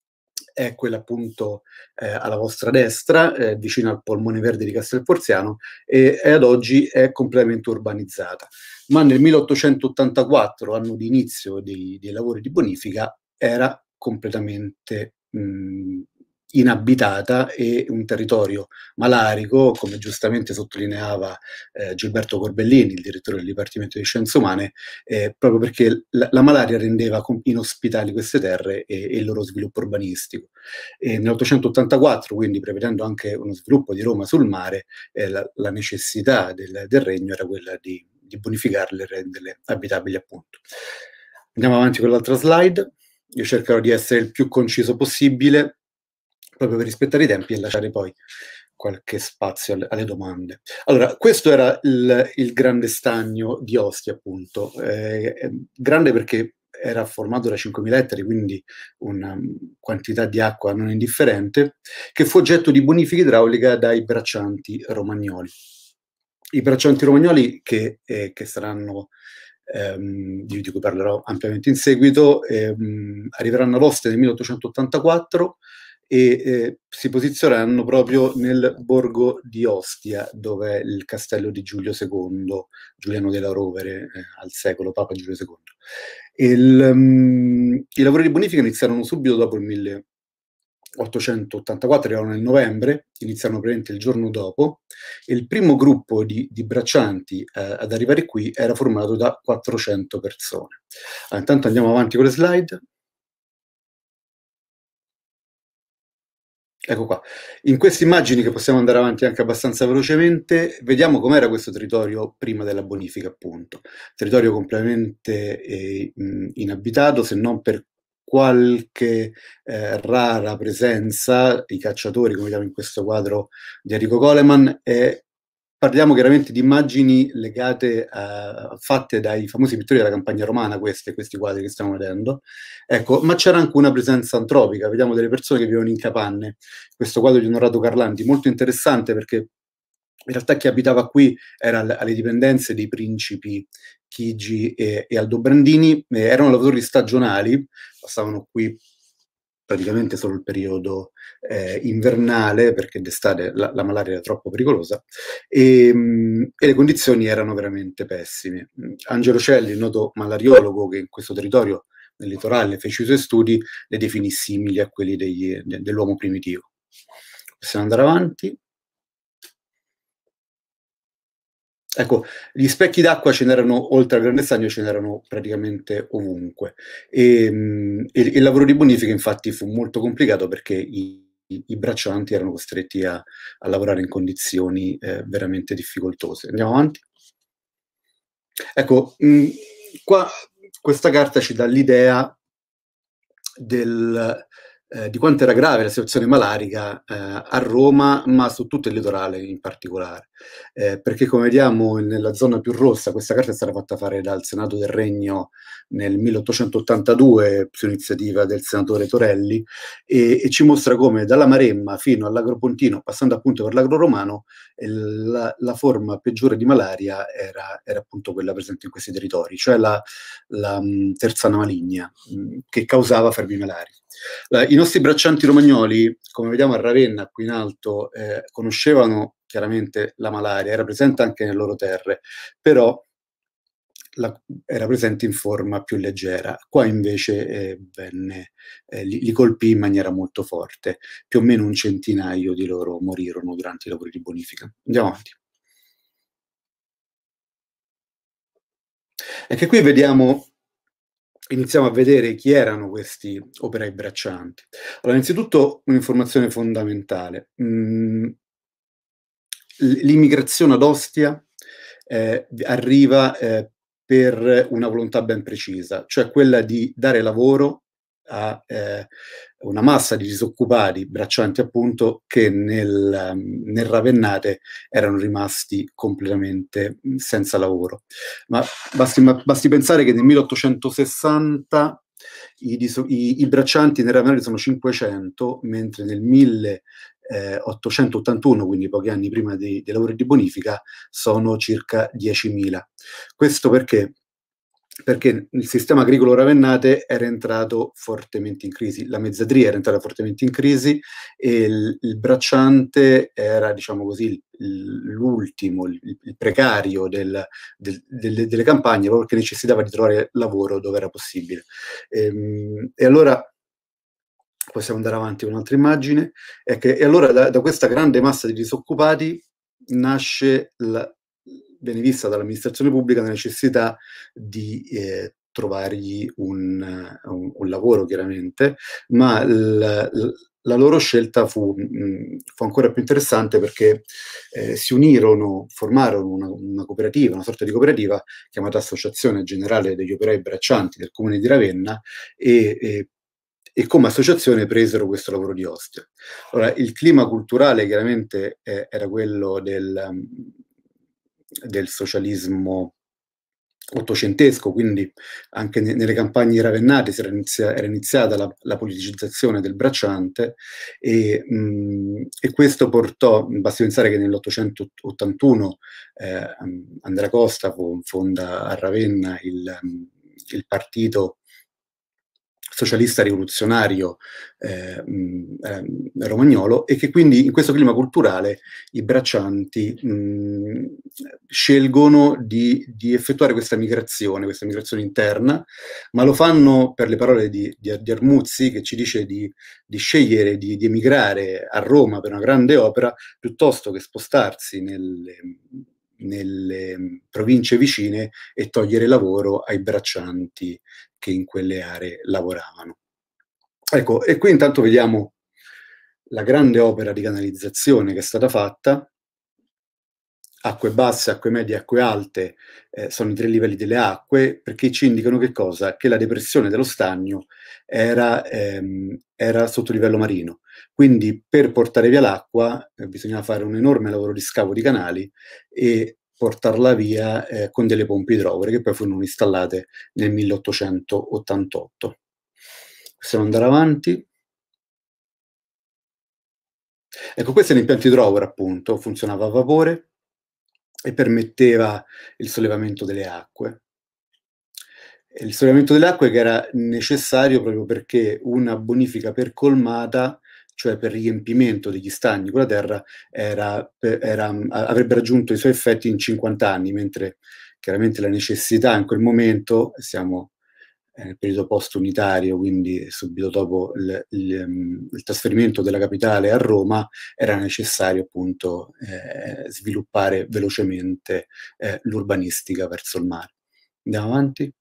è quella appunto eh, alla vostra destra, eh, vicino al polmone verde di Castelporziano, e, e ad oggi è completamente urbanizzata. Ma nel milleottocentottantaquattro, anno di inizio dei, dei lavori di bonifica, era completamente mh, inabitata e un territorio malarico, come giustamente sottolineava eh, Gilberto Corbellini, il direttore del Dipartimento di Scienze Umane, eh, proprio perché la, la malaria rendeva inospitali queste terre e, e il loro sviluppo urbanistico. E nell'ottocentottantaquattro, quindi prevedendo anche uno sviluppo di Roma sul mare, eh, la, la necessità del, del regno era quella di, di bonificarle e renderle abitabili, appunto. Andiamo avanti con l'altra slide. Io cercherò di essere il più conciso possibile, proprio per rispettare i tempi e lasciare poi qualche spazio alle, alle domande. Allora, questo era il, il grande stagno di Ostia, appunto. Eh, grande perché era formato da cinquemila ettari, quindi una quantità di acqua non indifferente, che fu oggetto di bonifica idraulica dai braccianti romagnoli. I braccianti romagnoli che, eh, che saranno Ehm, di cui parlerò ampiamente in seguito, ehm, arriveranno ad Ostia nel milleottocentottantaquattro e eh, si posizioneranno proprio nel borgo di Ostia, dove è il castello di Giulio secondo, Giuliano della Rovere, eh, al secolo, Papa Giulio secondo. Il, um, I lavori di bonifica iniziarono subito dopo il milleottocentottantaquattro, arrivarono nel novembre, iniziarono praticamente il giorno dopo, e il primo gruppo di, di braccianti eh, ad arrivare qui era formato da quattrocento persone. Allora, intanto andiamo avanti con le slide. Ecco qua. In queste immagini, che possiamo andare avanti anche abbastanza velocemente, vediamo com'era questo territorio prima della bonifica, appunto. Territorio completamente eh, inabitato, se non per qualche eh, rara presenza, i cacciatori, come vediamo in questo quadro di Enrico Coleman, e parliamo chiaramente di immagini legate a, fatte dai famosi pittori della campagna romana, queste, questi quadri che stiamo vedendo. Ecco, ma c'era anche una presenza antropica, vediamo delle persone che vivono in capanne. Questo quadro di Onorato Carlanti, molto interessante perché in realtà chi abitava qui era alle dipendenze dei principi Chigi e, e Aldobrandini, eh, erano lavoratori stagionali, passavano qui praticamente solo il periodo eh, invernale, perché d'estate la, la malaria era troppo pericolosa, e, mh, e le condizioni erano veramente pessime. Angelo Celli, il noto malariologo che in questo territorio, nel litorale, fece i suoi studi, le definì simili a quelli degli, de, dell'uomo primitivo. Possiamo andare avanti. Ecco, gli specchi d'acqua ce n'erano, oltre al Grande Stagno, ce n'erano praticamente ovunque. E, e, il lavoro di bonifica infatti fu molto complicato perché i, i, i braccianti erano costretti a, a lavorare in condizioni eh, veramente difficoltose. Andiamo avanti. Ecco, mh, qua questa carta ci dà l'idea del, eh, di quanto era grave la situazione malarica eh, a Roma, ma su tutto il litorale in particolare. Eh, perché come vediamo nella zona più rossa, questa carta è stata fatta fare dal Senato del Regno nel milleottocentottantadue su iniziativa del senatore Torelli, e, e ci mostra come dalla Maremma fino all'Agropontino, passando appunto per l'Agro Romano, la, la forma peggiore di malaria era, era appunto quella presente in questi territori, cioè la, la mh, terzana maligna, mh, che causava fermi malari. I nostri braccianti romagnoli, come vediamo a Ravenna qui in alto, eh, conoscevano chiaramente la malaria, era presente anche nelle loro terre, però la, era presente in forma più leggera. Qua invece eh, venne, eh, li, li colpì in maniera molto forte. Più o meno un centinaio di loro morirono durante i lavori di bonifica. Andiamo avanti. E che qui vediamo, iniziamo a vedere chi erano questi operai braccianti. Allora, innanzitutto un'informazione fondamentale. Mm, l'immigrazione ad Ostia eh, arriva eh, per una volontà ben precisa, cioè quella di dare lavoro a eh, una massa di disoccupati, braccianti appunto, che nel, nel Ravennate erano rimasti completamente senza lavoro. Ma basti, basti pensare che nel milleottocentosessanta i, i, i braccianti nel Ravennate sono cinquecento, mentre nel milleottocentottantuno, quindi pochi anni prima dei, dei lavori di bonifica, sono circa diecimila. Questo perché? Perché il sistema agricolo ravennate era entrato fortemente in crisi, la mezzadria era entrata fortemente in crisi e il, il bracciante era, diciamo così, l'ultimo, il, il precario del, del, delle, delle campagne, proprio perché necessitava di trovare lavoro dove era possibile. E, e allora possiamo andare avanti con un'altra immagine, è che, e allora da, da questa grande massa di disoccupati nasce la, viene vista dall'amministrazione pubblica la necessità di eh, trovargli un, un, un lavoro, chiaramente, ma l, l, la loro scelta fu, mh, fu ancora più interessante perché eh, si unirono, formarono una, una cooperativa, una sorta di cooperativa chiamata Associazione Generale degli Operai Braccianti del Comune di Ravenna, e, e e come associazione presero questo lavoro di Ostia. Ora, il clima culturale chiaramente eh, era quello del, um, del socialismo ottocentesco, quindi anche ne, nelle campagne ravennate era, inizia, era iniziata la, la politicizzazione del bracciante, e, mh, e questo portò, basti pensare che nell'ottocentottantuno eh, Andrea Costa fonda a Ravenna il, il partito socialista rivoluzionario eh, eh, romagnolo, e che quindi in questo clima culturale i braccianti mh, scelgono di, di effettuare questa migrazione, questa migrazione interna, ma lo fanno, per le parole di, di, di Armuzzi, che ci dice di, di scegliere di, di emigrare a Roma per una grande opera piuttosto che spostarsi nelle, nelle province vicine e togliere lavoro ai braccianti che in quelle aree lavoravano. Ecco, e qui intanto vediamo la grande opera di canalizzazione che è stata fatta. Acque basse, acque medie, acque alte eh, sono i tre livelli delle acque, perché ci indicano che cosa? Che la depressione dello stagno era, ehm, era sotto livello marino. Quindi per portare via l'acqua eh, bisognava fare un enorme lavoro di scavo di canali e portarla via eh, con delle pompe idrovore che poi furono installate nel milleottocentottantotto. Possiamo andare avanti. Ecco, questo è l'impianto idrovore, appunto, funzionava a vapore e permetteva il sollevamento delle acque. Il sollevamento delle acque che era necessario proprio perché una bonifica percolmata, cioè per riempimento degli stagni con la terra, era, era, avrebbe raggiunto i suoi effetti in cinquanta anni, mentre chiaramente la necessità in quel momento, siamo nel periodo post-unitario, quindi subito dopo il, il, il trasferimento della capitale a Roma, era necessario appunto eh, sviluppare velocemente eh, l'urbanistica verso il mare. Andiamo avanti.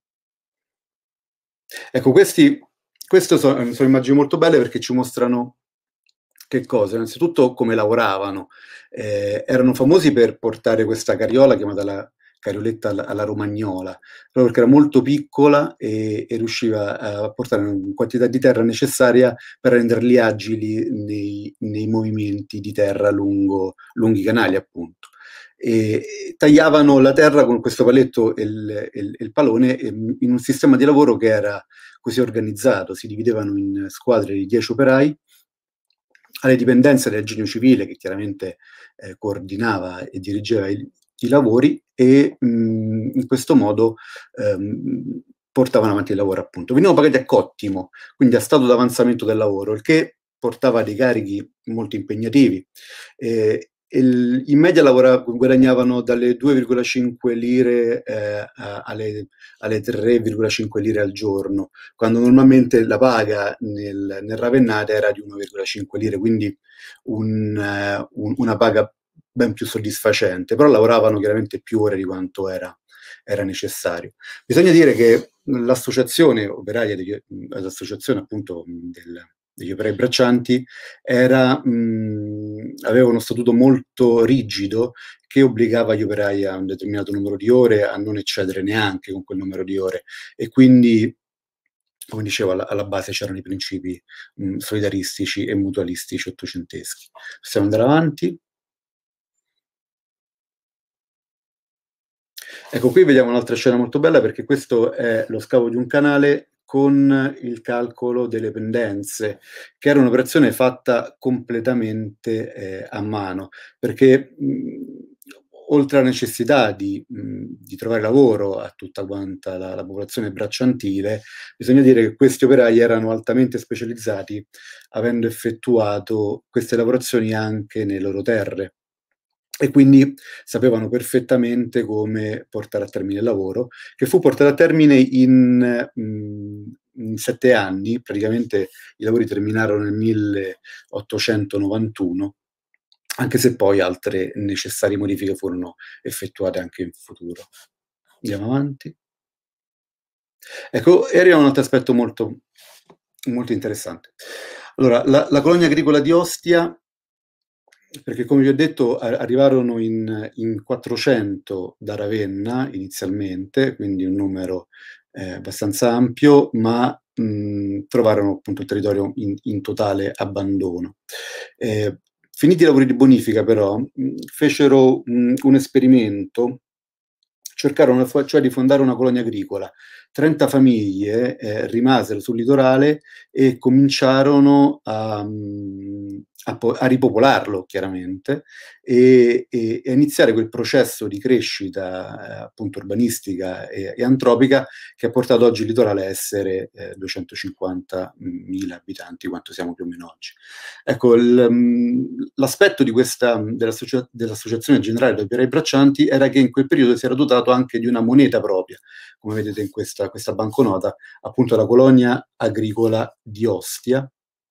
Ecco, questi, queste sono, sono immagini molto belle perché ci mostrano che cosa? Innanzitutto come lavoravano. Eh, erano famosi per portare questa carriola chiamata la carrioletta alla, alla romagnola, proprio perché era molto piccola e, e riusciva a portare una quantità di terra necessaria per renderli agili nei, nei movimenti di terra lungo, lungo i canali, appunto. E tagliavano la terra con questo paletto e il, il, il palone in un sistema di lavoro che era così organizzato: si dividevano in squadre di dieci operai, alle dipendenze del genio civile, che chiaramente eh, coordinava e dirigeva i, i lavori, e mh, in questo modo ehm, portavano avanti il lavoro, appunto. Venivano pagati a cottimo, quindi a stato d'avanzamento del lavoro, il che portava dei carichi molto impegnativi. Eh, il, in media lavora, guadagnavano dalle due virgola cinque lire eh, alle, alle tre virgola cinque lire al giorno, quando normalmente la paga nel, nel Ravennate era di uno virgola cinque lire, quindi un, uh, un, una paga ben più soddisfacente, però lavoravano chiaramente più ore di quanto era, era necessario. Bisogna dire che l'associazione operaia, degli, l'associazione appunto del, degli operai braccianti era, mh, aveva uno statuto molto rigido che obbligava gli operai a un determinato numero di ore, a non eccedere neanche con quel numero di ore, e quindi, come dicevo, alla, alla base c'erano i principi mh, solidaristici e mutualistici ottocenteschi. Possiamo andare avanti. Ecco, qui vediamo un'altra scena molto bella, perché questo è lo scavo di un canale con il calcolo delle pendenze, che era un'operazione fatta completamente eh, a mano, perché mh, oltre alla necessità di, mh, di trovare lavoro a tutta quanta la, la popolazione bracciantile, bisogna dire che questi operai erano altamente specializzati, avendo effettuato queste lavorazioni anche nelle loro terre, e quindi sapevano perfettamente come portare a termine il lavoro, che fu portato a termine in, mh, in sette anni. Praticamente i lavori terminarono nel milleottocentonovantuno, anche se poi altre necessarie modifiche furono effettuate anche in futuro. Andiamo avanti. Ecco, e arriva un altro aspetto molto, molto interessante. Allora, la, la colonia agricola di Ostia, perché come vi ho detto arrivarono in, in quattrocento da Ravenna inizialmente, quindi un numero eh, abbastanza ampio, ma mh, trovarono appunto il territorio in, in totale abbandono. Eh, finiti i lavori di bonifica, però, mh, fecero mh, un esperimento, cercarono cioè di fondare una colonia agricola. trenta famiglie eh, rimasero sul litorale e cominciarono a, a, a ripopolarlo, chiaramente, e, e, e iniziare quel processo di crescita eh, appunto urbanistica e, e antropica che ha portato oggi il litorale a essere eh, duecentocinquantamila abitanti, quanto siamo più o meno oggi. Ecco, l'aspetto di questa, dell'associa, dell'Associazione Generale dei Operai Braccianti era che in quel periodo si era dotato anche di una moneta propria, come vedete in questa, questa banconota, appunto la colonia agricola di Ostia,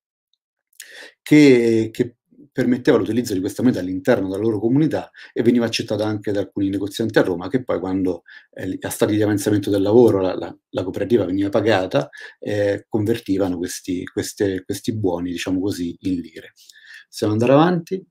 che, che permetteva l'utilizzo di questa moneta all'interno della loro comunità e veniva accettata anche da alcuni negozianti a Roma, che poi, quando eh, a stati di avanzamento del lavoro la, la, la cooperativa veniva pagata, eh, convertivano questi, queste, questi buoni, diciamo così, in lire. Possiamo andare avanti.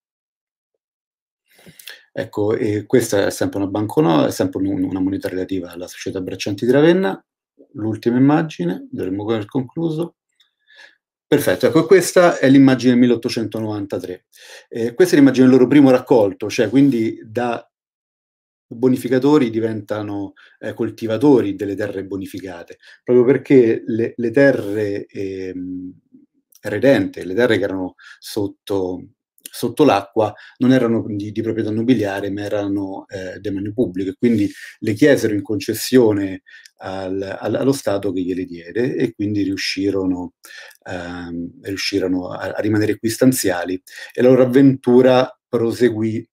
Ecco, e questa è sempre una banconota, è sempre un, una moneta relativa alla Società Braccianti di Ravenna. L'ultima immagine, dovremmo aver concluso. Perfetto, ecco, questa è l'immagine del milleottocentonovantatré. Eh, questa è l'immagine del loro primo raccolto, cioè quindi da bonificatori diventano eh, coltivatori delle terre bonificate, proprio perché le, le terre eh, redente, le terre che erano sotto, sotto l'acqua, non erano di, di proprietà nobiliare, ma erano eh, demanio pubblico, e quindi le chiesero in concessione al, al, allo Stato, che gliele diede, e quindi riuscirono, ehm, riuscirono a, a rimanere qui stanziali, e la loro avventura proseguì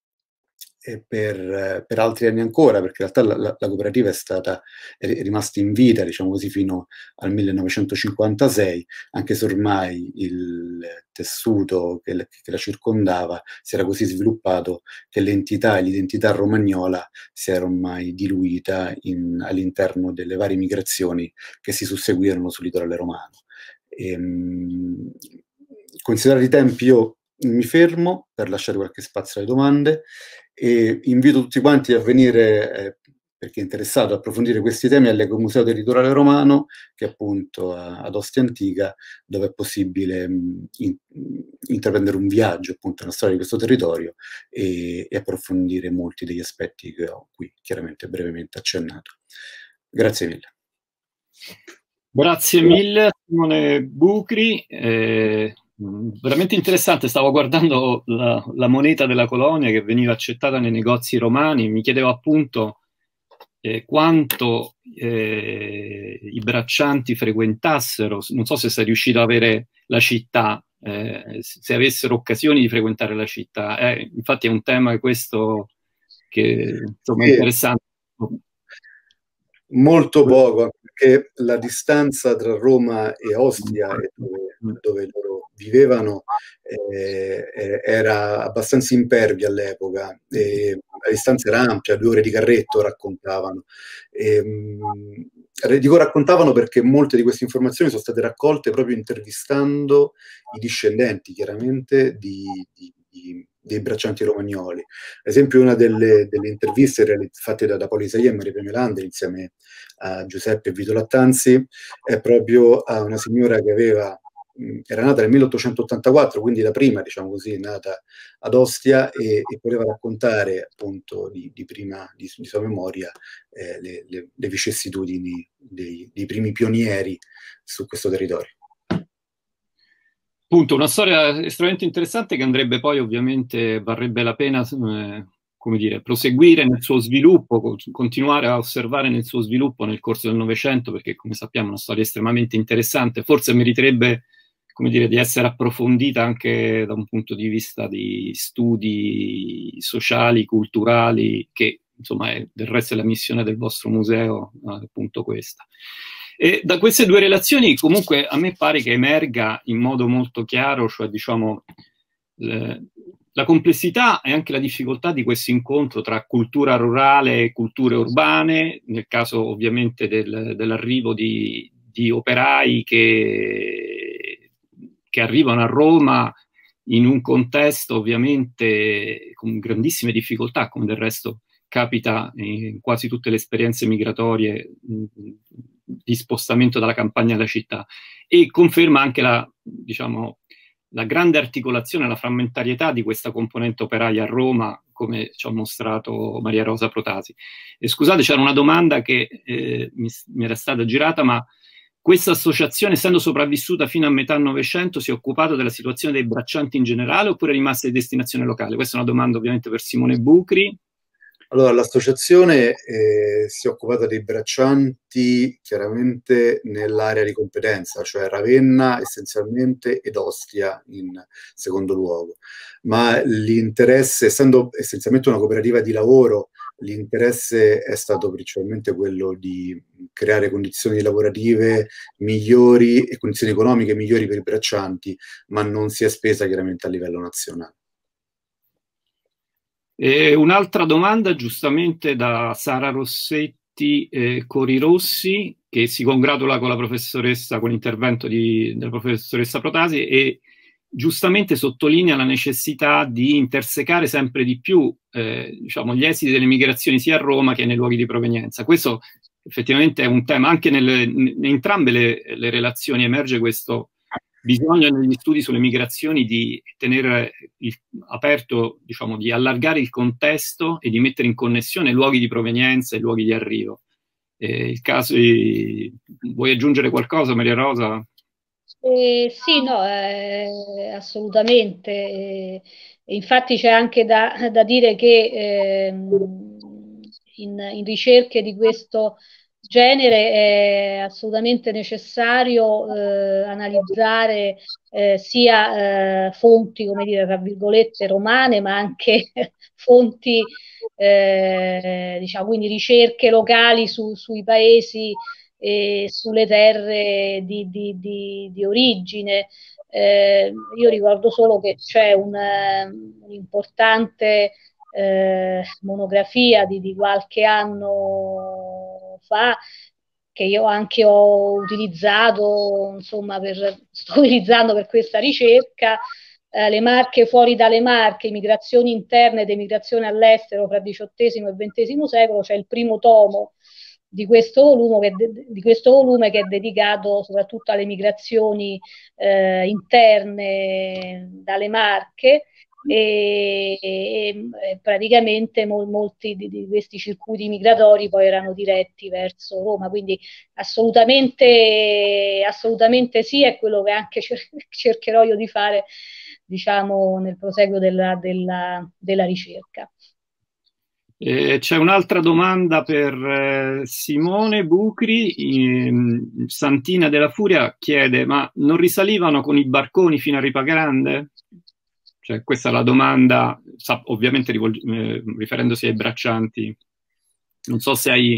Per, per altri anni ancora, perché in realtà la, la, la cooperativa è stata è rimasta in vita, diciamo così, fino al millenovecentocinquantasei, anche se ormai il tessuto che, le, che la circondava si era così sviluppato che l'entità e l'identità romagnola si era ormai diluita all'interno delle varie migrazioni che si susseguirono sul litorale romano. E, mh, considerati i tempi, io mi fermo per lasciare qualche spazio alle domande E invito tutti quanti a venire, eh, per chi è interessato a approfondire questi temi, all'Ecomuseo del Litorale Romano, che è appunto a, ad Ostia Antica, dove è possibile mh, in, intraprendere un viaggio appunto nella storia di questo territorio e, e approfondire molti degli aspetti che ho qui chiaramente brevemente accennato. Grazie mille. Grazie mille Simone Bucri, eh, veramente interessante. Stavo guardando la, la moneta della colonia che veniva accettata nei negozi romani, mi chiedevo appunto eh, quanto eh, i braccianti frequentassero, non so se sei riuscito ad avere la città, eh, se avessero occasioni di frequentare la città. Eh, infatti è un tema questo che insomma, è interessante. Molto poco, perché la distanza tra Roma e Ostia, dove, dove loro vivevano, eh, era abbastanza impervia all'epoca. E la distanza era ampia, due ore di carretto raccontavano. E, mh, dico raccontavano perché molte di queste informazioni sono state raccolte proprio intervistando i discendenti, chiaramente, di, di, di dei braccianti romagnoli. Ad esempio, una delle, delle interviste fatte da, da Paolo Isaia e Maria Melander insieme a Giuseppe e Vito Lattanzi è proprio a una signora che aveva, mh, era nata nel milleottocentottantaquattro, quindi la prima, diciamo così, nata ad Ostia, e, e voleva raccontare appunto di, di prima, di, di sua memoria, eh, le, le, le vicissitudini dei, dei primi pionieri su questo territorio. Appunto, una storia estremamente interessante che andrebbe poi ovviamente, varrebbe la pena eh, come dire, proseguire nel suo sviluppo, continuare a osservare nel suo sviluppo nel corso del Novecento, perché come sappiamo è una storia estremamente interessante, forse meriterebbe, come dire, di essere approfondita anche da un punto di vista di studi sociali, culturali, che insomma è del resto è la missione del vostro museo, appunto questa. E da queste due relazioni comunque a me pare che emerga in modo molto chiaro, cioè diciamo le, la complessità e anche la difficoltà di questo incontro tra cultura rurale e culture urbane, nel caso ovviamente del, dell'arrivo di, di operai che, che arrivano a Roma in un contesto ovviamente con grandissime difficoltà, come del resto capita in quasi tutte le esperienze migratorie di spostamento dalla campagna alla città, e conferma anche la, diciamo, la grande articolazione, la frammentarietà di questa componente operaia a Roma, come ci ha mostrato Maria Rosa Protasi. E scusate, c'era una domanda che eh, mi, mi era stata girata, ma questa associazione, essendo sopravvissuta fino a metà Novecento, si è occupata della situazione dei braccianti in generale oppure è rimasta di destinazione locale? Questa è una domanda ovviamente per Simone Bucri. Allora, l'associazione eh, si è occupata dei braccianti chiaramente nell'area di competenza, cioè Ravenna essenzialmente ed Ostia in secondo luogo, ma l'interesse, essendo essenzialmente una cooperativa di lavoro, l'interesse è stato principalmente quello di creare condizioni lavorative migliori e condizioni economiche migliori per i braccianti, ma non si è spesa chiaramente a livello nazionale. E un'altra domanda, giustamente da Sara Rossetti eh, Corirossi, che si congratula con la professoressa, con l'intervento della professoressa Protasi, e giustamente sottolinea la necessità di intersecare sempre di più eh, diciamo, gli esiti delle migrazioni sia a Roma che nei luoghi di provenienza. Questo effettivamente è un tema, anche nelle, in entrambe le, le relazioni emerge questo bisogno negli studi sulle migrazioni di tenere il, aperto, diciamo, di allargare il contesto e di mettere in connessione luoghi di provenienza e luoghi di arrivo. Eh, il caso, eh, vuoi aggiungere qualcosa, Maria Rosa? Eh, sì, no, eh, assolutamente. Eh, infatti c'è anche da, da dire che eh, in, in ricerche di questo genere è assolutamente necessario eh, analizzare eh, sia eh, fonti, come dire, tra virgolette, romane, ma anche fonti, eh, diciamo, quindi ricerche locali su, sui paesi e sulle terre di, di, di, di origine. Eh, io ricordo solo che c'è un'importante eh, monografia di, di qualche anno fa che io anche ho utilizzato, insomma, per, sto utilizzando per questa ricerca, eh, le Marche fuori dalle Marche, migrazioni interne ed emigrazione all'estero fra diciottesimo e ventesimo secolo, c'è il primo tomo di questo volume che, di questo volume che è dedicato soprattutto alle migrazioni eh, interne dalle Marche, e, e, e praticamente mol, molti di, di questi circuiti migratori poi erano diretti verso Roma, quindi assolutamente, assolutamente sì, è quello che anche cer- cercherò io di fare, diciamo, nel proseguo della, della, della ricerca. Eh, c'è un'altra domanda per eh, Simone Bucri. Eh, Santina della Furia chiede: ma non risalivano con i barconi fino a Ripagrande? Cioè, questa è la domanda, sa, ovviamente eh, riferendosi ai braccianti. Non so se hai...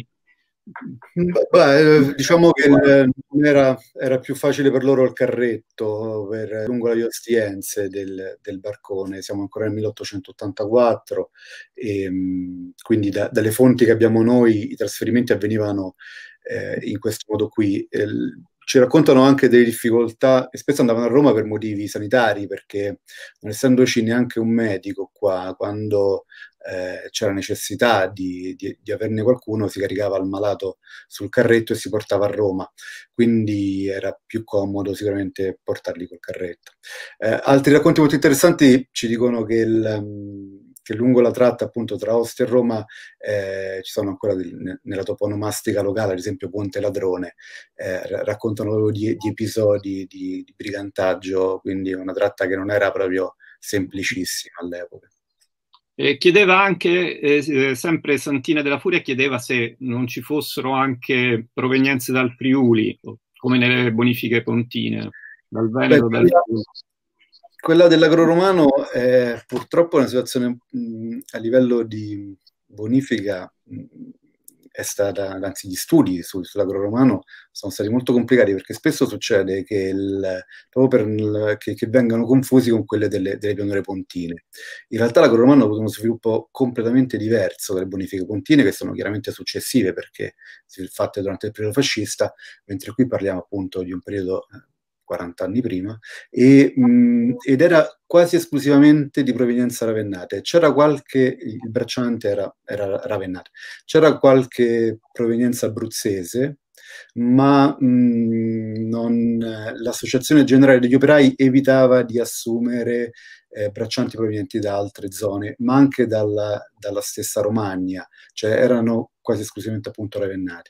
Beh, diciamo che il, era, era più facile per loro il carretto per, lungo le Ostiense del, del barcone. Siamo ancora nel milleottocentottantaquattro e quindi da, dalle fonti che abbiamo noi i trasferimenti avvenivano eh, in questo modo qui. El, ci raccontano anche delle difficoltà e spesso andavano a Roma per motivi sanitari, perché non essendoci neanche un medico qua, quando eh, c'era necessità di, di, di averne qualcuno, si caricava il malato sul carretto e si portava a Roma, quindi era più comodo sicuramente portarli col carretto. Eh, altri racconti molto interessanti ci dicono che il... che lungo la tratta appunto tra Ostia e Roma eh, ci sono ancora del, nella toponomastica locale, ad esempio Ponte Ladrone, eh, raccontano di, di episodi di, di brigantaggio, quindi una tratta che non era proprio semplicissima all'epoca. Eh, chiedeva anche, eh, sempre Santina della Furia chiedeva se non ci fossero anche provenienze dal Friuli, come nelle bonifiche pontine, dal Veneto. Beh, dal... Quella dell'agro-romano è purtroppo una situazione mh, a livello di bonifica mh, è stata, anzi gli studi sul, sull'agro-romano sono stati molto complicati, perché spesso succede che, il, proprio per il, che, che vengano confusi con quelle delle, delle pianure pontine. In realtà l'agro-romano ha avuto uno sviluppo completamente diverso dalle bonifiche pontine, che sono chiaramente successive perché fatte durante il periodo fascista, mentre qui parliamo appunto di un periodo quaranta anni prima, e, mh, ed era quasi esclusivamente di provenienza ravennate. C'era qualche, il bracciante era, era ravennate, c'era qualche provenienza abruzzese, ma mh, non, l'associazione generale degli operai evitava di assumere eh, braccianti provenienti da altre zone, ma anche dalla, dalla stessa Romagna, cioè erano quasi esclusivamente appunto ravennati.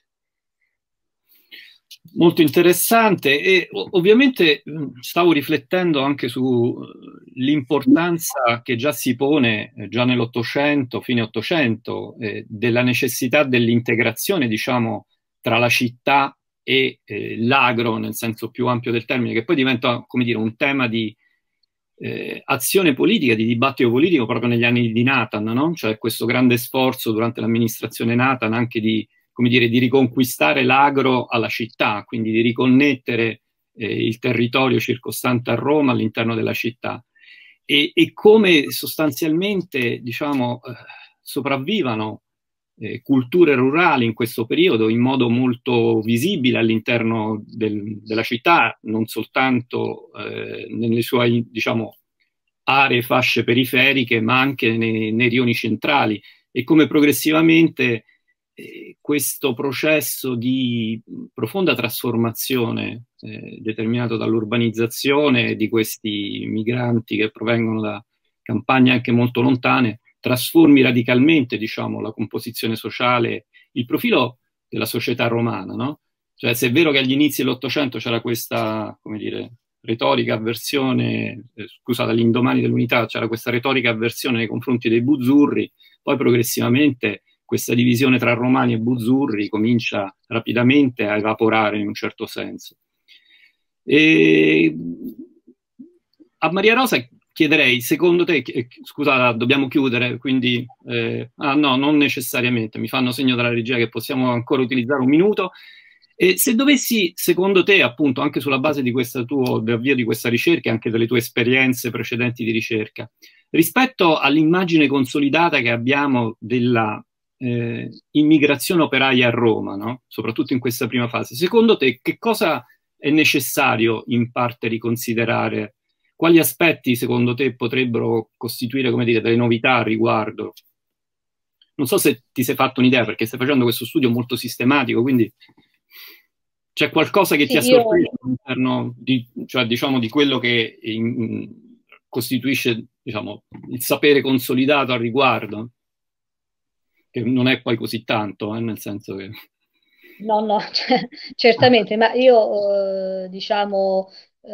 Molto interessante, e ovviamente stavo riflettendo anche sull'importanza che già si pone eh, già nell'Ottocento, fine Ottocento, eh, della necessità dell'integrazione, diciamo, tra la città e eh, l'agro, nel senso più ampio del termine, che poi diventa, come dire, un tema di eh, azione politica, di dibattito politico proprio negli anni di Nathan, no? Cioè questo grande sforzo durante l'amministrazione Nathan anche di, come dire, di riconquistare l'agro alla città, quindi di riconnettere eh, il territorio circostante a Roma all'interno della città, e, e come sostanzialmente, diciamo, eh, sopravvivano eh, culture rurali in questo periodo in modo molto visibile all'interno del, della città, non soltanto eh, nelle sue, diciamo, aree, fasce periferiche, ma anche nei, nei rioni centrali, e come progressivamente Eh, questo processo di profonda trasformazione eh, determinato dall'urbanizzazione di questi migranti che provengono da campagne anche molto lontane trasformi radicalmente, diciamo, la composizione sociale, il profilo della società romana, no? Cioè, se è vero che agli inizi dell'Ottocento c'era questa, come dire, retorica avversione, eh, scusate, all'indomani dell'unità c'era questa retorica avversione nei confronti dei buzzurri, poi progressivamente questa divisione tra romani e buzzurri comincia rapidamente a evaporare in un certo senso. E a Maria Rosa chiederei, secondo te, scusa, dobbiamo chiudere, quindi, eh, ah no, non necessariamente, mi fanno segno dalla regia che possiamo ancora utilizzare un minuto. E se dovessi, secondo te, appunto, anche sulla base di questo tuo, dell'avvio di questa ricerca, anche delle tue esperienze precedenti di ricerca, rispetto all'immagine consolidata che abbiamo della Eh, immigrazione operaia a Roma, no? Soprattutto in questa prima fase, secondo te che cosa è necessario in parte riconsiderare quali aspetti secondo te potrebbero costituire, come dire, delle novità al riguardo? Non so se ti sei fatto un'idea, perché stai facendo questo studio molto sistematico, quindi c'è qualcosa che Sì, ti ha io- sorpreso all'interno di, cioè, diciamo, di quello che in- costituisce, diciamo, il sapere consolidato al riguardo? Che non è poi così tanto, eh, nel senso che... No, no, cioè, certamente, ma io eh, diciamo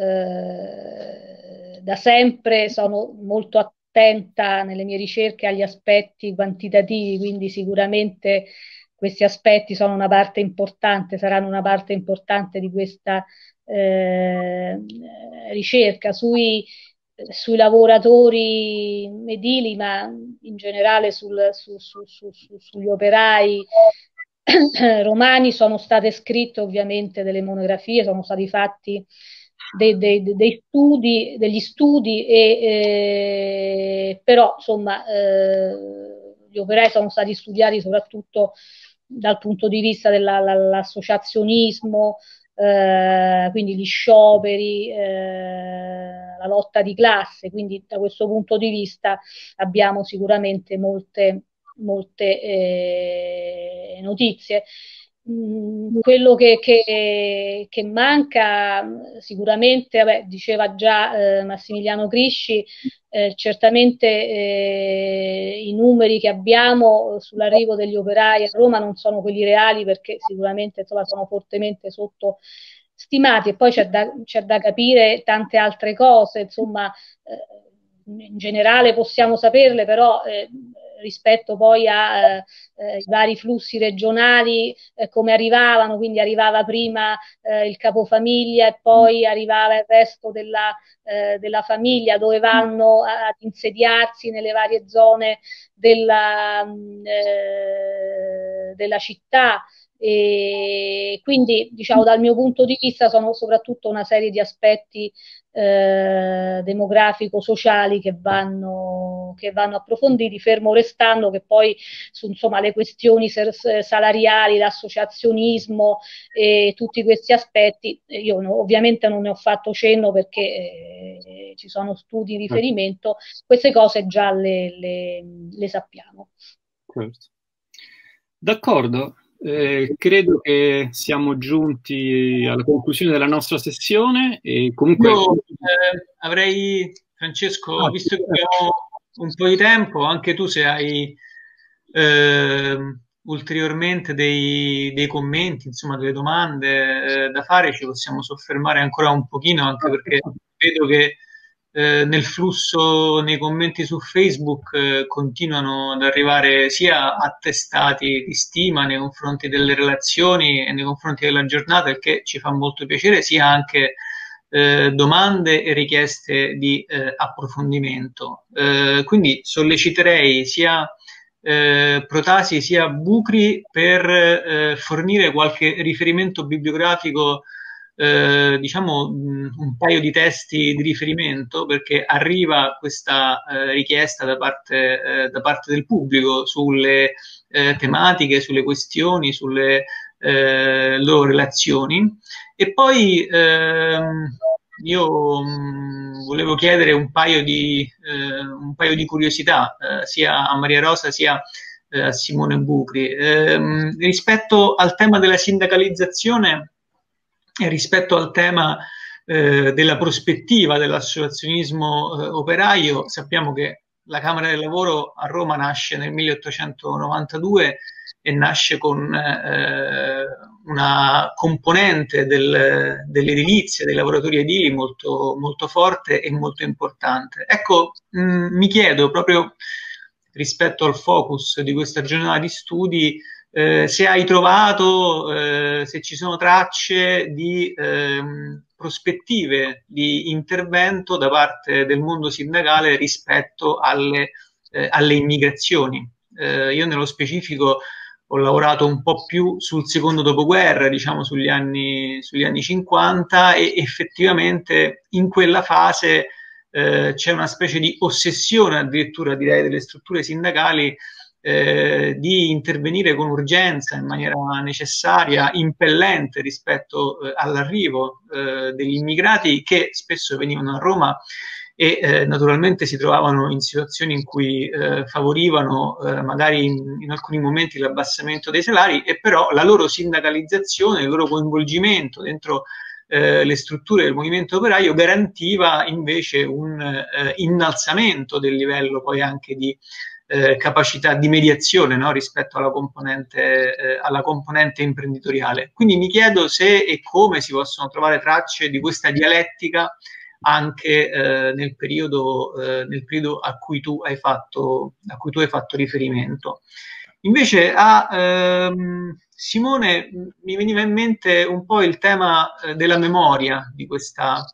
eh, da sempre sono molto attenta nelle mie ricerche agli aspetti quantitativi, quindi sicuramente questi aspetti sono una parte importante, saranno una parte importante di questa eh, ricerca sui, sui lavoratori edili, ma in generale sul- su- su- su- su- sugli operai romani. Sono state scritte ovviamente delle monografie, sono stati fatti dei, dei- dei studi, degli studi, e, eh, però insomma eh, gli operai sono stati studiati soprattutto dal punto di vista dell'associazionismo, eh, quindi gli scioperi, eh, la lotta di classe, quindi da questo punto di vista abbiamo sicuramente molte molte eh, notizie. Mm, quello che, che- che manca sicuramente, vabbè, diceva già eh, Massimiliano Crisci, eh, certamente eh, i numeri che abbiamo sull'arrivo degli operai a Roma non sono quelli reali, perché sicuramente insomma, sono fortemente sottostimati, e poi c'è da, c'è da capire tante altre cose, insomma, eh, in generale possiamo saperle, però eh, rispetto poi ai eh, vari flussi regionali, eh, come arrivavano, quindi arrivava prima eh, il capofamiglia e poi arrivava il resto della, eh, della famiglia, dove vanno ad insediarsi nelle varie zone della, eh, della città. E quindi, diciamo, dal mio punto di vista sono soprattutto una serie di aspetti eh, demografico-sociali che vanno, che vanno approfonditi, fermo restando che poi su, insomma, le questioni salariali, l'associazionismo e tutti questi aspetti, io no, ovviamente non ne ho fatto cenno perché eh, ci sono studi di riferimento, queste cose già le, le, le sappiamo. D'accordo. Eh, credo che siamo giunti alla conclusione della nostra sessione e comunque... Io eh, avrei, Francesco, Ah, visto che abbiamo un po' di tempo, anche tu se hai eh, ulteriormente dei, dei commenti, insomma delle domande eh, da fare, ci possiamo soffermare ancora un pochino, anche perché vedo che eh, nel flusso, nei commenti su Facebook eh, continuano ad arrivare sia attestati di stima nei confronti delle relazioni e nei confronti della giornata, il che ci fa molto piacere, sia anche eh, domande e richieste di eh, approfondimento. Eh, quindi solleciterei sia eh, Protasi sia Bucri per eh, fornire qualche riferimento bibliografico, eh, diciamo mh, un paio di testi di riferimento, perché arriva questa eh, richiesta da parte, eh, da parte del pubblico sulle eh, tematiche, sulle questioni, sulle eh, loro relazioni. E poi ehm, io mh, volevo chiedere un paio di, eh, un paio di curiosità eh, sia a Maria Rosa sia eh, a Simone Bucri. Ehm, rispetto al tema della sindacalizzazione e rispetto al tema eh, della prospettiva dell'associazionismo eh, operaio, sappiamo che la Camera del Lavoro a Roma nasce nel milleottocentonovantadue e nasce con eh, una componente del, dell'edilizia, dei lavoratori edili molto, molto forte e molto importante. Ecco, mh, mi chiedo proprio rispetto al focus di questa giornata di studi, eh, se hai trovato, eh, se ci sono tracce di ehm, prospettive di intervento da parte del mondo sindacale rispetto alle, eh, alle immigrazioni. Eh, io nello specifico ho lavorato un po' più sul secondo dopoguerra, diciamo sugli anni, sugli anni cinquanta, e effettivamente in quella fase eh, c'è una specie di ossessione addirittura, direi, delle strutture sindacali eh, di intervenire con urgenza, in maniera necessaria, impellente rispetto eh, all'arrivo eh, degli immigrati che spesso venivano a Roma e eh, naturalmente si trovavano in situazioni in cui eh, favorivano eh, magari in, in alcuni momenti l'abbassamento dei salari, e però la loro sindacalizzazione, il loro coinvolgimento dentro eh, le strutture del movimento operaio garantiva invece un eh, innalzamento del livello poi anche di eh, capacità di mediazione, no, rispetto alla componente, eh, alla componente imprenditoriale. Quindi mi chiedo se e come si possono trovare tracce di questa dialettica anche eh, nel periodo, eh, nel periodo a cui tu hai fatto, a cui tu hai fatto riferimento. Invece a ehm, Simone mi veniva in mente un po' il tema eh, della memoria di questa,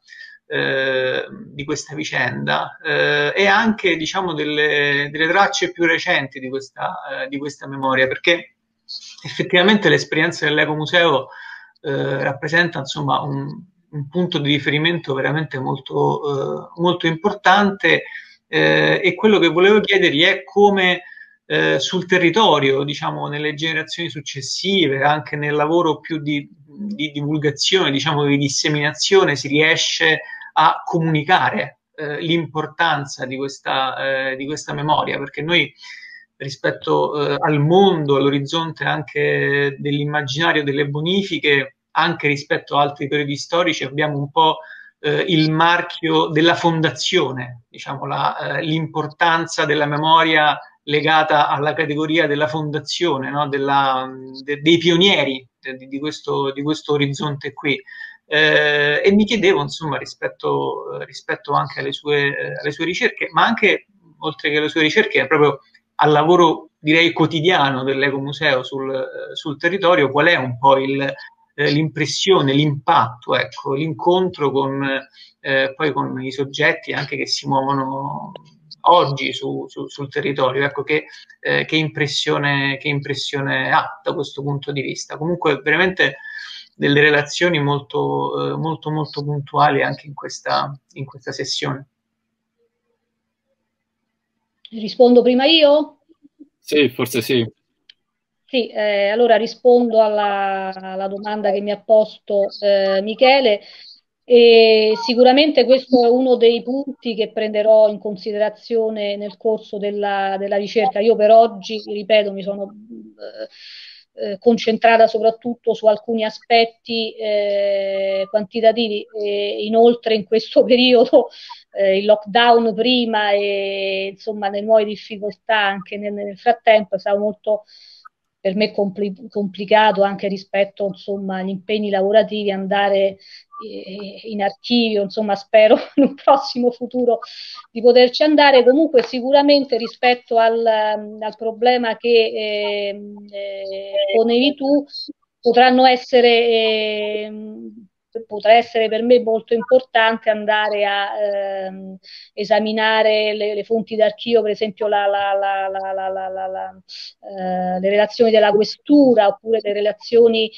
eh, di questa vicenda eh, e anche, diciamo, delle, delle tracce più recenti di questa, eh, di questa memoria, perché effettivamente l'esperienza dell'Ecomuseo eh, rappresenta, insomma, un, un punto di riferimento veramente molto, eh, molto importante eh, e quello che volevo chiedergli è come eh, sul territorio, diciamo, nelle generazioni successive, anche nel lavoro più di, di divulgazione, diciamo, di disseminazione, si riesce a comunicare eh, l'importanza di questa, eh, di questa memoria, perché noi rispetto eh, al mondo, all'orizzonte anche dell'immaginario delle bonifiche, anche rispetto a altri periodi storici, abbiamo un po' eh, il marchio della fondazione, diciamo, la, eh, l'importanza della memoria legata alla categoria della fondazione, no? della, de, dei pionieri de, di, questo, di questo orizzonte qui. Eh, e mi chiedevo, insomma, rispetto, rispetto anche alle sue, alle sue ricerche, ma anche, oltre che alle sue ricerche, proprio al lavoro, direi, quotidiano dell'Ecomuseo sul, sul territorio, qual è un po' il, eh, l'impressione, l'impatto, ecco, l'incontro con, eh, poi con i soggetti anche che si muovono oggi su, su, sul territorio, ecco, che, eh, che, impressione, che impressione ha da questo punto di vista. Comunque veramente delle relazioni molto, eh, molto, molto puntuali anche in questa, in questa sessione. Rispondo prima io? Sì, forse sì. Sì, eh, allora rispondo alla, alla domanda che mi ha posto eh, Michele. E sicuramente questo è uno dei punti che prenderò in considerazione nel corso della, della ricerca. Io per oggi, ripeto, mi sono eh, concentrata soprattutto su alcuni aspetti eh, quantitativi. E inoltre in questo periodo eh, il lockdown prima e insomma le nuove difficoltà anche nel, nel frattempo è stato molto per me compli complicato anche rispetto insomma agli impegni lavorativi andare in archivio, insomma spero in un prossimo futuro di poterci andare. Comunque sicuramente rispetto al, al problema che eh, eh, ponevi tu, potranno essere eh, potrà essere per me molto importante andare a ehm, esaminare le, le fonti d'archivio, per esempio la, la, la, la, la, la, la, la, eh, le relazioni della questura oppure le relazioni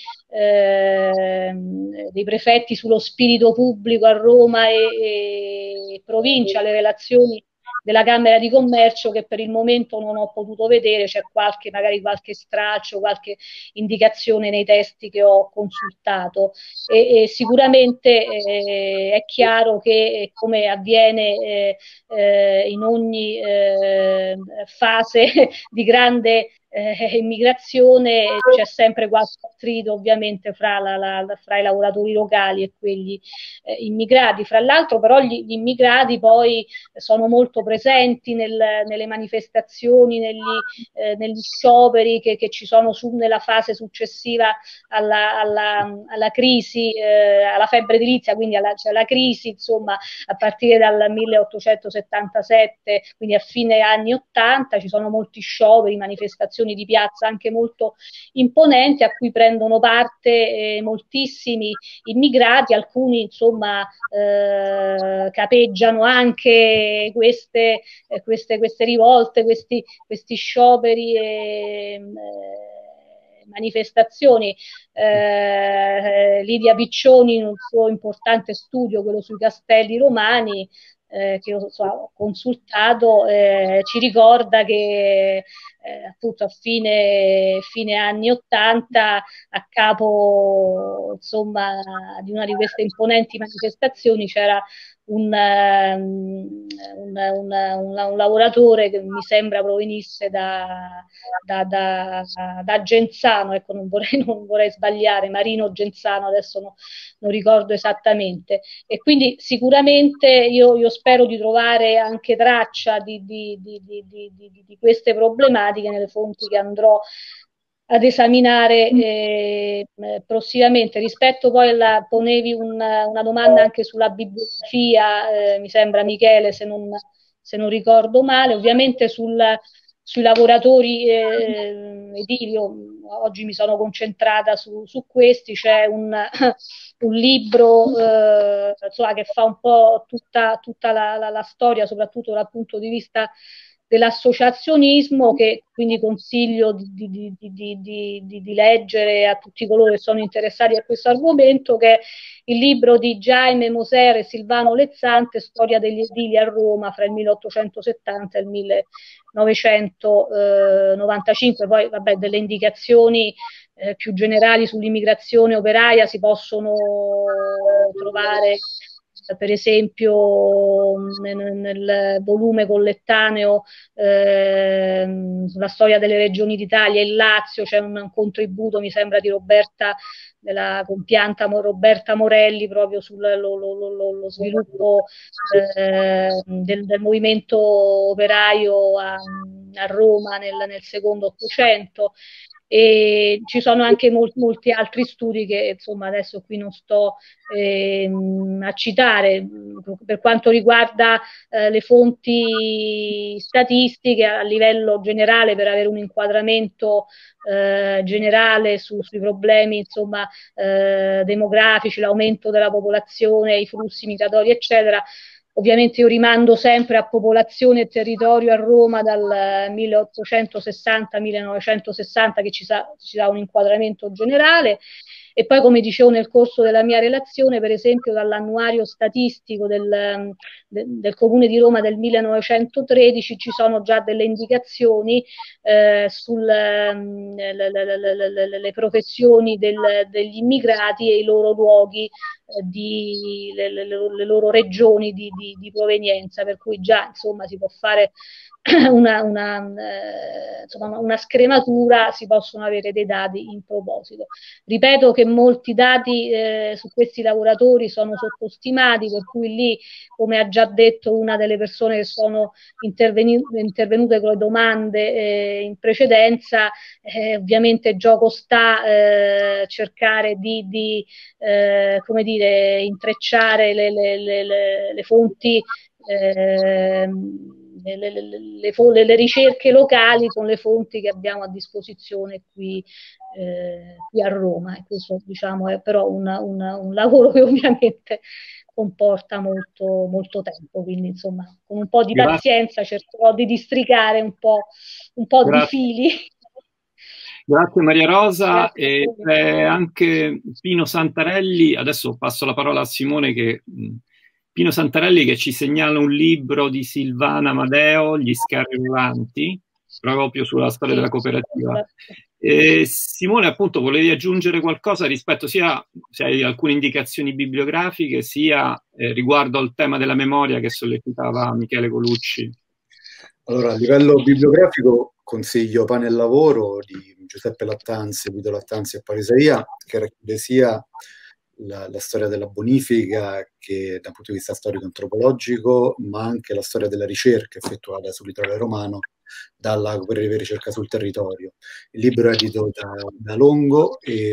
eh, dei prefetti sullo spirito pubblico a Roma e, e provincia, le relazioni della Camera di Commercio che per il momento non ho potuto vedere, c'è qualche, magari qualche stralcio, qualche indicazione nei testi che ho consultato e, e sicuramente eh, è chiaro che come avviene eh, in ogni eh, fase di grande eh, immigrazione c'è sempre qualche attrito ovviamente fra, la, la, fra i lavoratori locali e quelli eh, immigrati. Fra l'altro però gli, gli immigrati poi sono molto presenti nel, nelle manifestazioni, negli, eh, negli scioperi che, che ci sono su, nella fase successiva alla, alla, alla crisi, eh, alla febbre edilizia, quindi alla, cioè alla crisi insomma a partire dal milleottocentosettantasette, quindi a fine anni ottanta ci sono molti scioperi, manifestazioni di piazza anche molto imponenti a cui prendono parte eh, moltissimi immigrati, alcuni insomma eh, capeggiano anche queste, eh, queste, queste rivolte, questi, questi scioperi e eh, manifestazioni. Eh, Lidia Piccioni in un suo importante studio, quello sui castelli romani, Eh, che io so, ho consultato, eh, ci ricorda che eh, appunto a fine, fine anni ottanta, a capo insomma di una di queste imponenti manifestazioni c'era un, um, un, un, un, un lavoratore che mi sembra provenisse da, da, da, da Genzano, ecco, non vorrei, non vorrei sbagliare, Marino Genzano, adesso no, non ricordo esattamente, e quindi sicuramente io, io spero di trovare anche traccia di, di, di, di, di, di queste problematiche nelle fonti che andrò ad esaminare eh, prossimamente. Rispetto poi alla, ponevi una, una domanda anche sulla bibliografia, eh, mi sembra Michele, se non, se non ricordo male, ovviamente sul, sui lavoratori eh, edili, oggi mi sono concentrata su, su questi, c'è un, un libro eh, insomma, che fa un po' tutta, tutta la, la, la storia, soprattutto dal punto di vista dell'associazionismo, che quindi consiglio di, di, di, di, di, di leggere a tutti coloro che sono interessati a questo argomento, che è il libro di Jaime Moser e Silvano Lezzante, Storia degli edili a Roma fra il milleottocentosettanta e il millenovecentonovantacinque. Poi vabbè, delle indicazioni eh, più generali sull'immigrazione operaia si possono trovare per esempio nel, nel volume collettaneo eh, sulla storia delle regioni d'Italia e il Lazio c'è un, un contributo, mi sembra, di Roberta, della compianta Roberta Morelli, proprio sul lo, lo, lo, lo sviluppo eh, del, del movimento operaio a, a Roma nel, nel secondo Ottocento. E ci sono anche molti, molti altri studi che insomma adesso qui non sto eh, a citare. Per quanto riguarda eh, le fonti statistiche a livello generale, per avere un inquadramento eh, generale su, sui problemi insomma eh, demografici, l'aumento della popolazione, i flussi migratori eccetera. Ovviamente io rimando sempre a Popolazione e Territorio a Roma dal milleottocentosessanta millenovecentosessanta, che ci, sa, ci dà un inquadramento generale, e poi, come dicevo nel corso della mia relazione, per esempio dall'annuario statistico del, de, del Comune di Roma del millenovecentotredici ci sono già delle indicazioni eh, sulle le, le, le, le professioni del, degli immigrati e i loro luoghi, eh, di, le, le, le loro regioni di, di, di provenienza, per cui già insomma si può fare Una, una, eh, insomma, una scrematura, si possono avere dei dati in proposito. Ripeto che molti dati eh, su questi lavoratori sono sottostimati, per cui lì, come ha già detto una delle persone che sono intervenu- intervenute con le domande eh, in precedenza, eh, ovviamente gioco sta eh, cercare di, di eh, come dire, intrecciare le, le, le, le, le fonti eh, Le, le, le, le ricerche locali con le fonti che abbiamo a disposizione qui, eh, qui a Roma, e questo diciamo è però una, una, un lavoro che ovviamente comporta molto, molto tempo, quindi insomma con un po' di Grazie. pazienza cercherò di districare un po', un po' di fili. Grazie Maria Rosa. Grazie. E eh, anche Pino Santarelli, adesso passo la parola a Simone che... Pino Santarelli che ci segnala un libro di Silvana Amadeo, Gli scarri volanti, proprio sulla storia della cooperativa. E Simone, appunto, volevi aggiungere qualcosa rispetto sia se hai alcune indicazioni bibliografiche, sia eh, riguardo al tema della memoria che sollecitava Michele Colucci? Allora, a livello bibliografico consiglio Pane e Lavoro di Giuseppe Lattanzi, Guido Lattanzi e Parisaia, che racchiude sia La, la storia della bonifica che dal punto di vista storico-antropologico, ma anche la storia della ricerca effettuata sul litorale romano dalla Cooperativa Ricerca sul Territorio. Il libro è edito da, da Longo e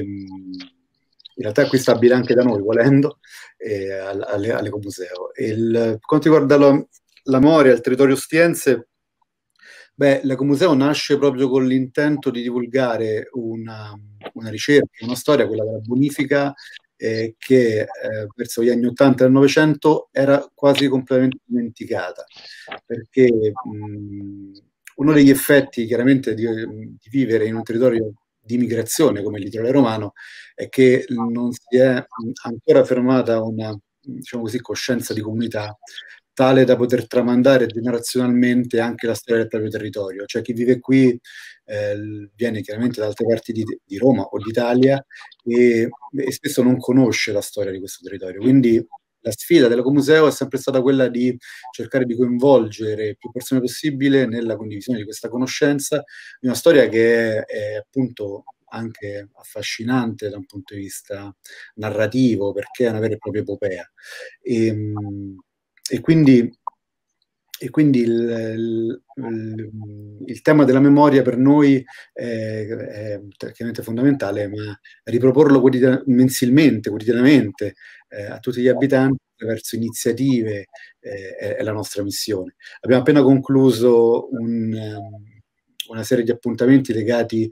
in realtà è acquistabile anche da noi, volendo, eh, all'Ecomuseo. Per quanto riguarda la, la memoria, il territorio Ostiense, beh, l'Ecomuseo nasce proprio con l'intento di divulgare una, una ricerca, una storia, quella della bonifica, Eh, che eh, verso gli anni ottanta del Novecento era quasi completamente dimenticata, perché mh, uno degli effetti chiaramente di, di vivere in un territorio di migrazione come il litorale romano è che non si è ancora fermata una, diciamo così, coscienza di comunità tale da poter tramandare generazionalmente anche la storia del proprio territorio. Cioè chi vive qui eh, viene chiaramente da altre parti di, di Roma o d'Italia e, e spesso non conosce la storia di questo territorio. Quindi la sfida dell'Ecomuseo è sempre stata quella di cercare di coinvolgere più persone possibile nella condivisione di questa conoscenza, di una storia che è, è appunto anche affascinante da un punto di vista narrativo, perché è una vera e propria epopea. E, e quindi, e quindi il, il, il tema della memoria per noi è, è chiaramente fondamentale, ma riproporlo quotidian- mensilmente, quotidianamente, eh, a tutti gli abitanti attraverso iniziative eh, è, è la nostra missione. Abbiamo appena concluso un... Um, una serie di appuntamenti legati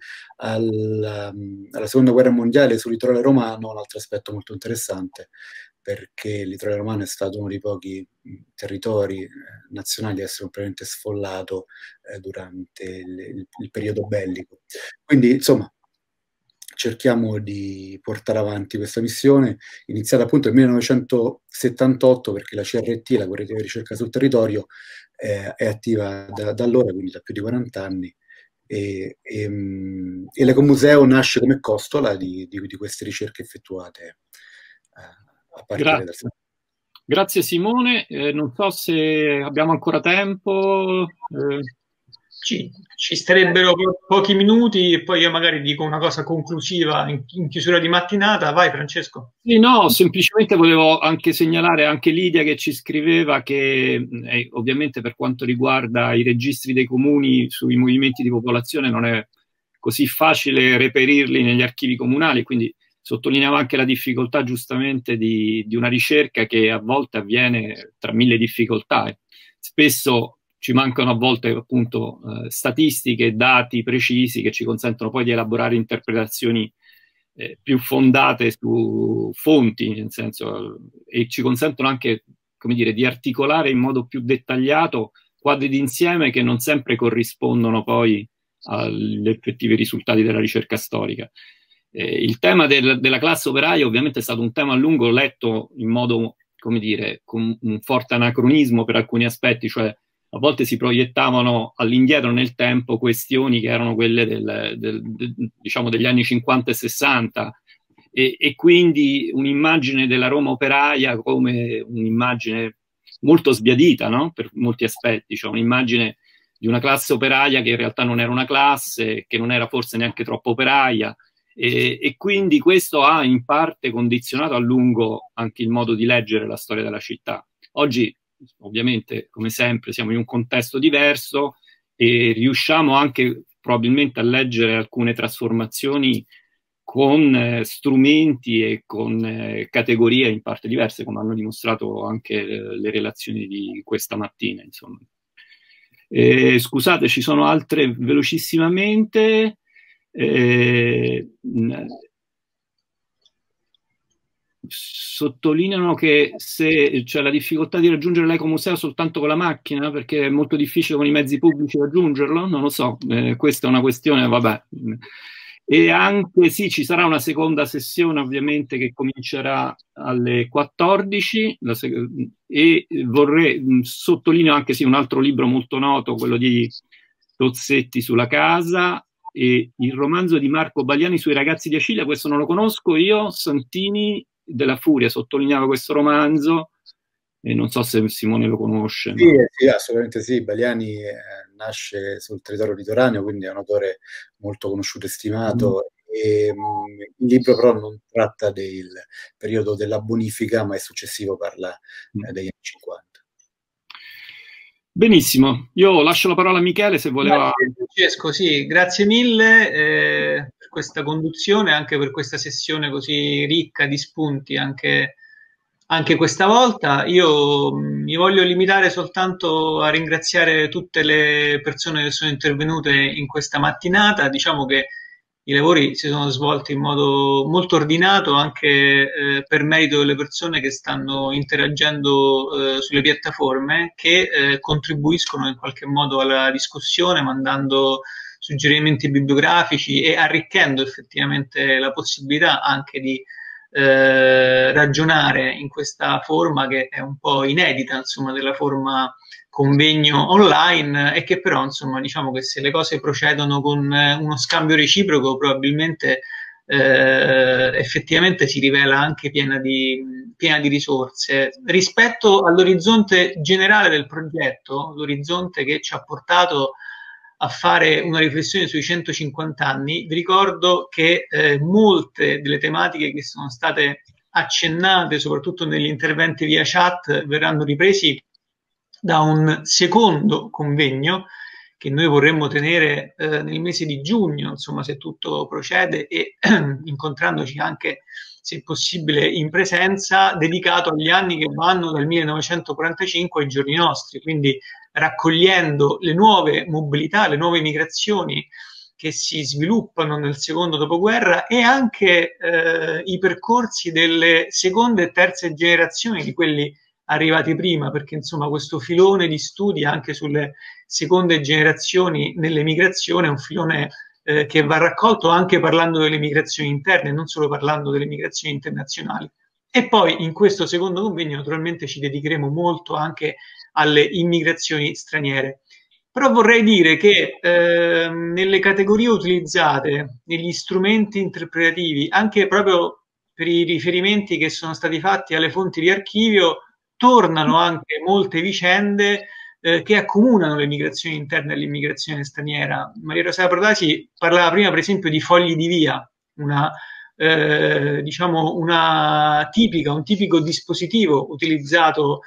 al, um, alla seconda guerra mondiale sul litorale romano, un altro aspetto molto interessante, perché il litorale romano è stato uno dei pochi mh, territori eh, nazionali a essere completamente sfollato eh, durante il, il, il periodo bellico. Quindi, insomma, cerchiamo di portare avanti questa missione, iniziata appunto nel millenovecentosettantotto, perché la C R T, la Cooperativa di Ricerca sul Territorio, eh, è attiva da, da allora, quindi da più di quaranta anni, e, e, e l'Ecomuseo nasce come costola di, di, di queste ricerche effettuate eh, a partire Grazie. dal... Grazie Simone, eh, non so se abbiamo ancora tempo. Eh. Ci, ci starebbero po- pochi minuti e poi io magari dico una cosa conclusiva in, in chiusura di mattinata. Vai Francesco. Sì, no, semplicemente volevo anche segnalare anche Lidia che ci scriveva che eh, ovviamente per quanto riguarda i registri dei comuni sui movimenti di popolazione non è così facile reperirli negli archivi comunali, quindi sottolineava anche la difficoltà giustamente di, di una ricerca che a volte avviene tra mille difficoltà. Spesso ci mancano a volte appunto eh, statistiche, dati precisi che ci consentono poi di elaborare interpretazioni eh, più fondate su fonti, nel senso, e ci consentono anche, come dire, di articolare in modo più dettagliato quadri d'insieme che non sempre corrispondono poi agli effettivi risultati della ricerca storica. Eh, il tema del, della classe operaia ovviamente è stato un tema a lungo letto in modo, come dire, con un forte anacronismo per alcuni aspetti, cioè a volte si proiettavano all'indietro nel tempo questioni che erano quelle del, del, del, diciamo degli anni cinquanta e sessanta e, e quindi un'immagine della Roma operaia come un'immagine molto sbiadita, no? Per molti aspetti, cioè un'immagine di una classe operaia che in realtà non era una classe, che non era forse neanche troppo operaia e, e quindi questo ha in parte condizionato a lungo anche il modo di leggere la storia della città. Oggi ovviamente, come sempre, siamo in un contesto diverso e riusciamo anche probabilmente a leggere alcune trasformazioni con eh, strumenti e con eh, categorie in parte diverse, come hanno dimostrato anche eh, le relazioni di questa mattina, insomma. Eh, scusate, ci sono altre velocissimamente. Eh, sottolineano che se c'è la difficoltà di raggiungere l'Ecomuseo soltanto con la macchina, perché è molto difficile con i mezzi pubblici raggiungerlo, non lo so, eh, questa è una questione, vabbè. E anche sì, ci sarà una seconda sessione ovviamente che comincerà alle quattordici e vorrei sottolineo anche sì un altro libro molto noto, quello di Tozzetti sulla casa, e il romanzo di Marco Bagliani sui ragazzi di Acilia, questo non lo conosco io. Santini della Furia sottolineava questo romanzo e non so se Simone lo conosce. Sì, ma... sì, assolutamente sì. Bagliani eh, nasce sul territorio litoraneo, quindi è un autore molto conosciuto e stimato. Mm. E, mh, il libro però non tratta del periodo della bonifica, ma è successivo, parla eh, degli anni cinquanta. Benissimo, io lascio la parola a Michele se voleva... Grazie, Francesco, sì, grazie mille eh, per questa conduzione, anche per questa sessione così ricca di spunti, anche, anche questa volta. Io mh, mi voglio limitare soltanto a ringraziare tutte le persone che sono intervenute in questa mattinata. Diciamo che i lavori si sono svolti in modo molto ordinato, anche eh, per merito delle persone che stanno interagendo eh, sulle piattaforme, che eh, contribuiscono in qualche modo alla discussione, mandando suggerimenti bibliografici e arricchendo effettivamente la possibilità anche di eh, ragionare in questa forma che è un po' inedita, insomma, della forma convegno online, e che però, insomma, diciamo che se le cose procedono con uno scambio reciproco, probabilmente eh, effettivamente si rivela anche piena di, piena di risorse. Rispetto all'orizzonte generale del progetto, l'orizzonte che ci ha portato a fare una riflessione sui centocinquanta anni, vi ricordo che eh, molte delle tematiche che sono state accennate, soprattutto negli interventi via chat, verranno ripresi da un secondo convegno che noi vorremmo tenere eh, nel mese di giugno, insomma, se tutto procede, e incontrandoci anche, se possibile, in presenza, dedicato agli anni che vanno dal millenovecentoquarantacinque ai giorni nostri, quindi raccogliendo le nuove mobilità, le nuove migrazioni che si sviluppano nel secondo dopoguerra, e anche eh, i percorsi delle seconde e terze generazioni di quelli arrivati prima, perché insomma questo filone di studi anche sulle seconde generazioni nelle migrazioni è un filone eh, che va raccolto anche parlando delle migrazioni interne, non solo parlando delle migrazioni internazionali. E poi in questo secondo convegno naturalmente ci dedicheremo molto anche alle immigrazioni straniere. Però vorrei dire che eh, nelle categorie utilizzate, negli strumenti interpretativi, anche proprio per i riferimenti che sono stati fatti alle fonti di archivio, tornano anche molte vicende eh, che accomunano le migrazioni interne e l'immigrazione straniera. Maria Rosaria Protasi parlava prima, per esempio, di fogli di via, una, eh, diciamo una tipica, un tipico dispositivo utilizzato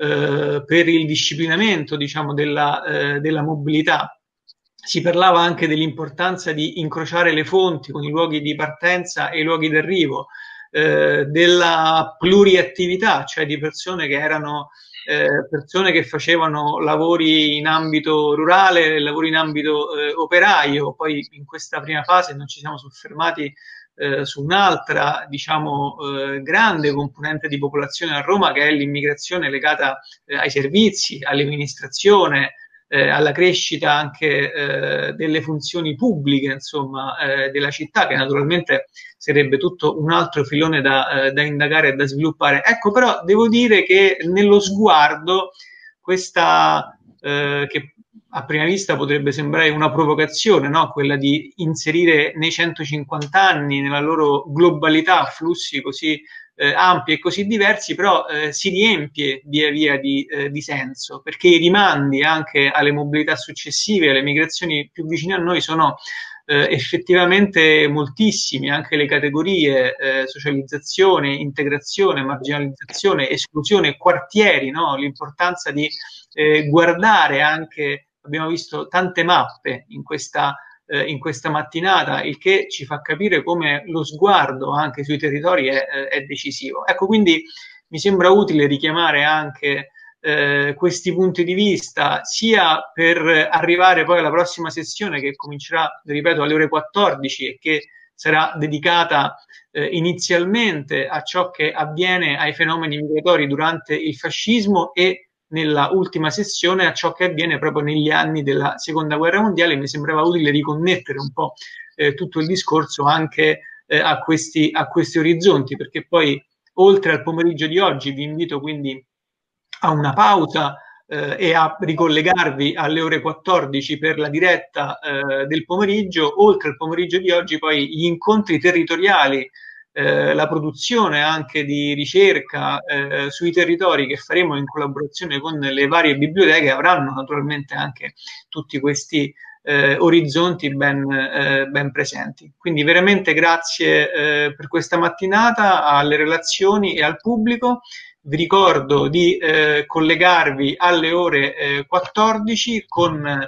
eh, per il disciplinamento, diciamo, della, eh, della mobilità. Si parlava anche dell'importanza di incrociare le fonti con i luoghi di partenza e i luoghi d'arrivo, Eh, della pluriattività, cioè di persone che erano eh, persone che facevano lavori in ambito rurale, lavori in ambito eh, operaio. Poi in questa prima fase non ci siamo soffermati eh, su un'altra, diciamo, eh, grande componente di popolazione a Roma, che è l'immigrazione legata eh, ai servizi, all'amministrazione, Eh, alla crescita anche eh, delle funzioni pubbliche, insomma, eh, della città, che naturalmente sarebbe tutto un altro filone da, eh, da indagare e da sviluppare. Ecco, però devo dire che nello sguardo questa, eh, che a prima vista potrebbe sembrare una provocazione, no? Quella di inserire nei centocinquanta anni, nella loro globalità, flussi così Eh, ampi e così diversi, però eh, si riempie via via di, eh, di senso, perché i rimandi anche alle mobilità successive, alle migrazioni più vicine a noi, sono eh, effettivamente moltissimi. Anche le categorie eh, socializzazione, integrazione, marginalizzazione, esclusione, quartieri, no? L'importanza di eh, guardare anche, abbiamo visto tante mappe in questa in questa mattinata, il che ci fa capire come lo sguardo anche sui territori è, è decisivo. Ecco, quindi mi sembra utile richiamare anche eh, questi punti di vista, sia per arrivare poi alla prossima sessione, che comincerà, ripeto, alle ore quattordici e che sarà dedicata eh, inizialmente a ciò che avviene ai fenomeni migratori durante il fascismo, e nella ultima sessione a ciò che avviene proprio negli anni della Seconda Guerra Mondiale. Mi sembrava utile riconnettere un po' eh, tutto il discorso anche eh, a, questi, a questi orizzonti, perché poi, oltre al pomeriggio di oggi, vi invito quindi a una pausa eh, e a ricollegarvi alle ore quattordici per la diretta eh, del pomeriggio. Oltre al pomeriggio di oggi, poi gli incontri territoriali, Eh, la produzione anche di ricerca eh, sui territori che faremo in collaborazione con le varie biblioteche, avranno naturalmente anche tutti questi eh, orizzonti ben, eh, ben presenti. Quindi veramente grazie eh, per questa mattinata alle relazioni e al pubblico. Vi ricordo di eh, collegarvi alle ore eh, quattordici con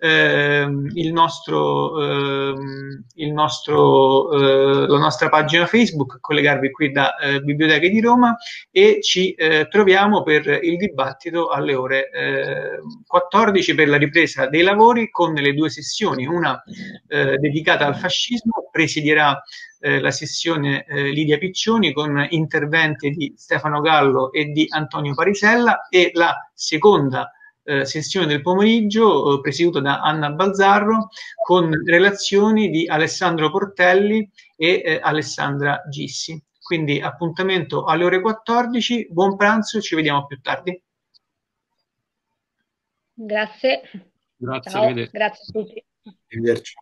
Eh, il nostro, eh, il nostro, eh, la nostra pagina Facebook, collegarvi qui da eh, Biblioteche di Roma, e ci eh, troviamo per il dibattito alle ore eh, quattordici per la ripresa dei lavori, con le due sessioni, una eh, dedicata al fascismo, presidierà eh, la sessione eh, Lidia Piccioni con interventi di Stefano Gallo e di Antonio Parisella, e la seconda Eh, sessione del pomeriggio eh, presieduta da Anna Balzarro, con relazioni di Alessandro Portelli e eh, Alessandra Gissi. quindi appuntamento alle ore quattordici, buon pranzo, ci vediamo più tardi. Grazie. Grazie, Ciao, grazie a tutti. Arrivederci.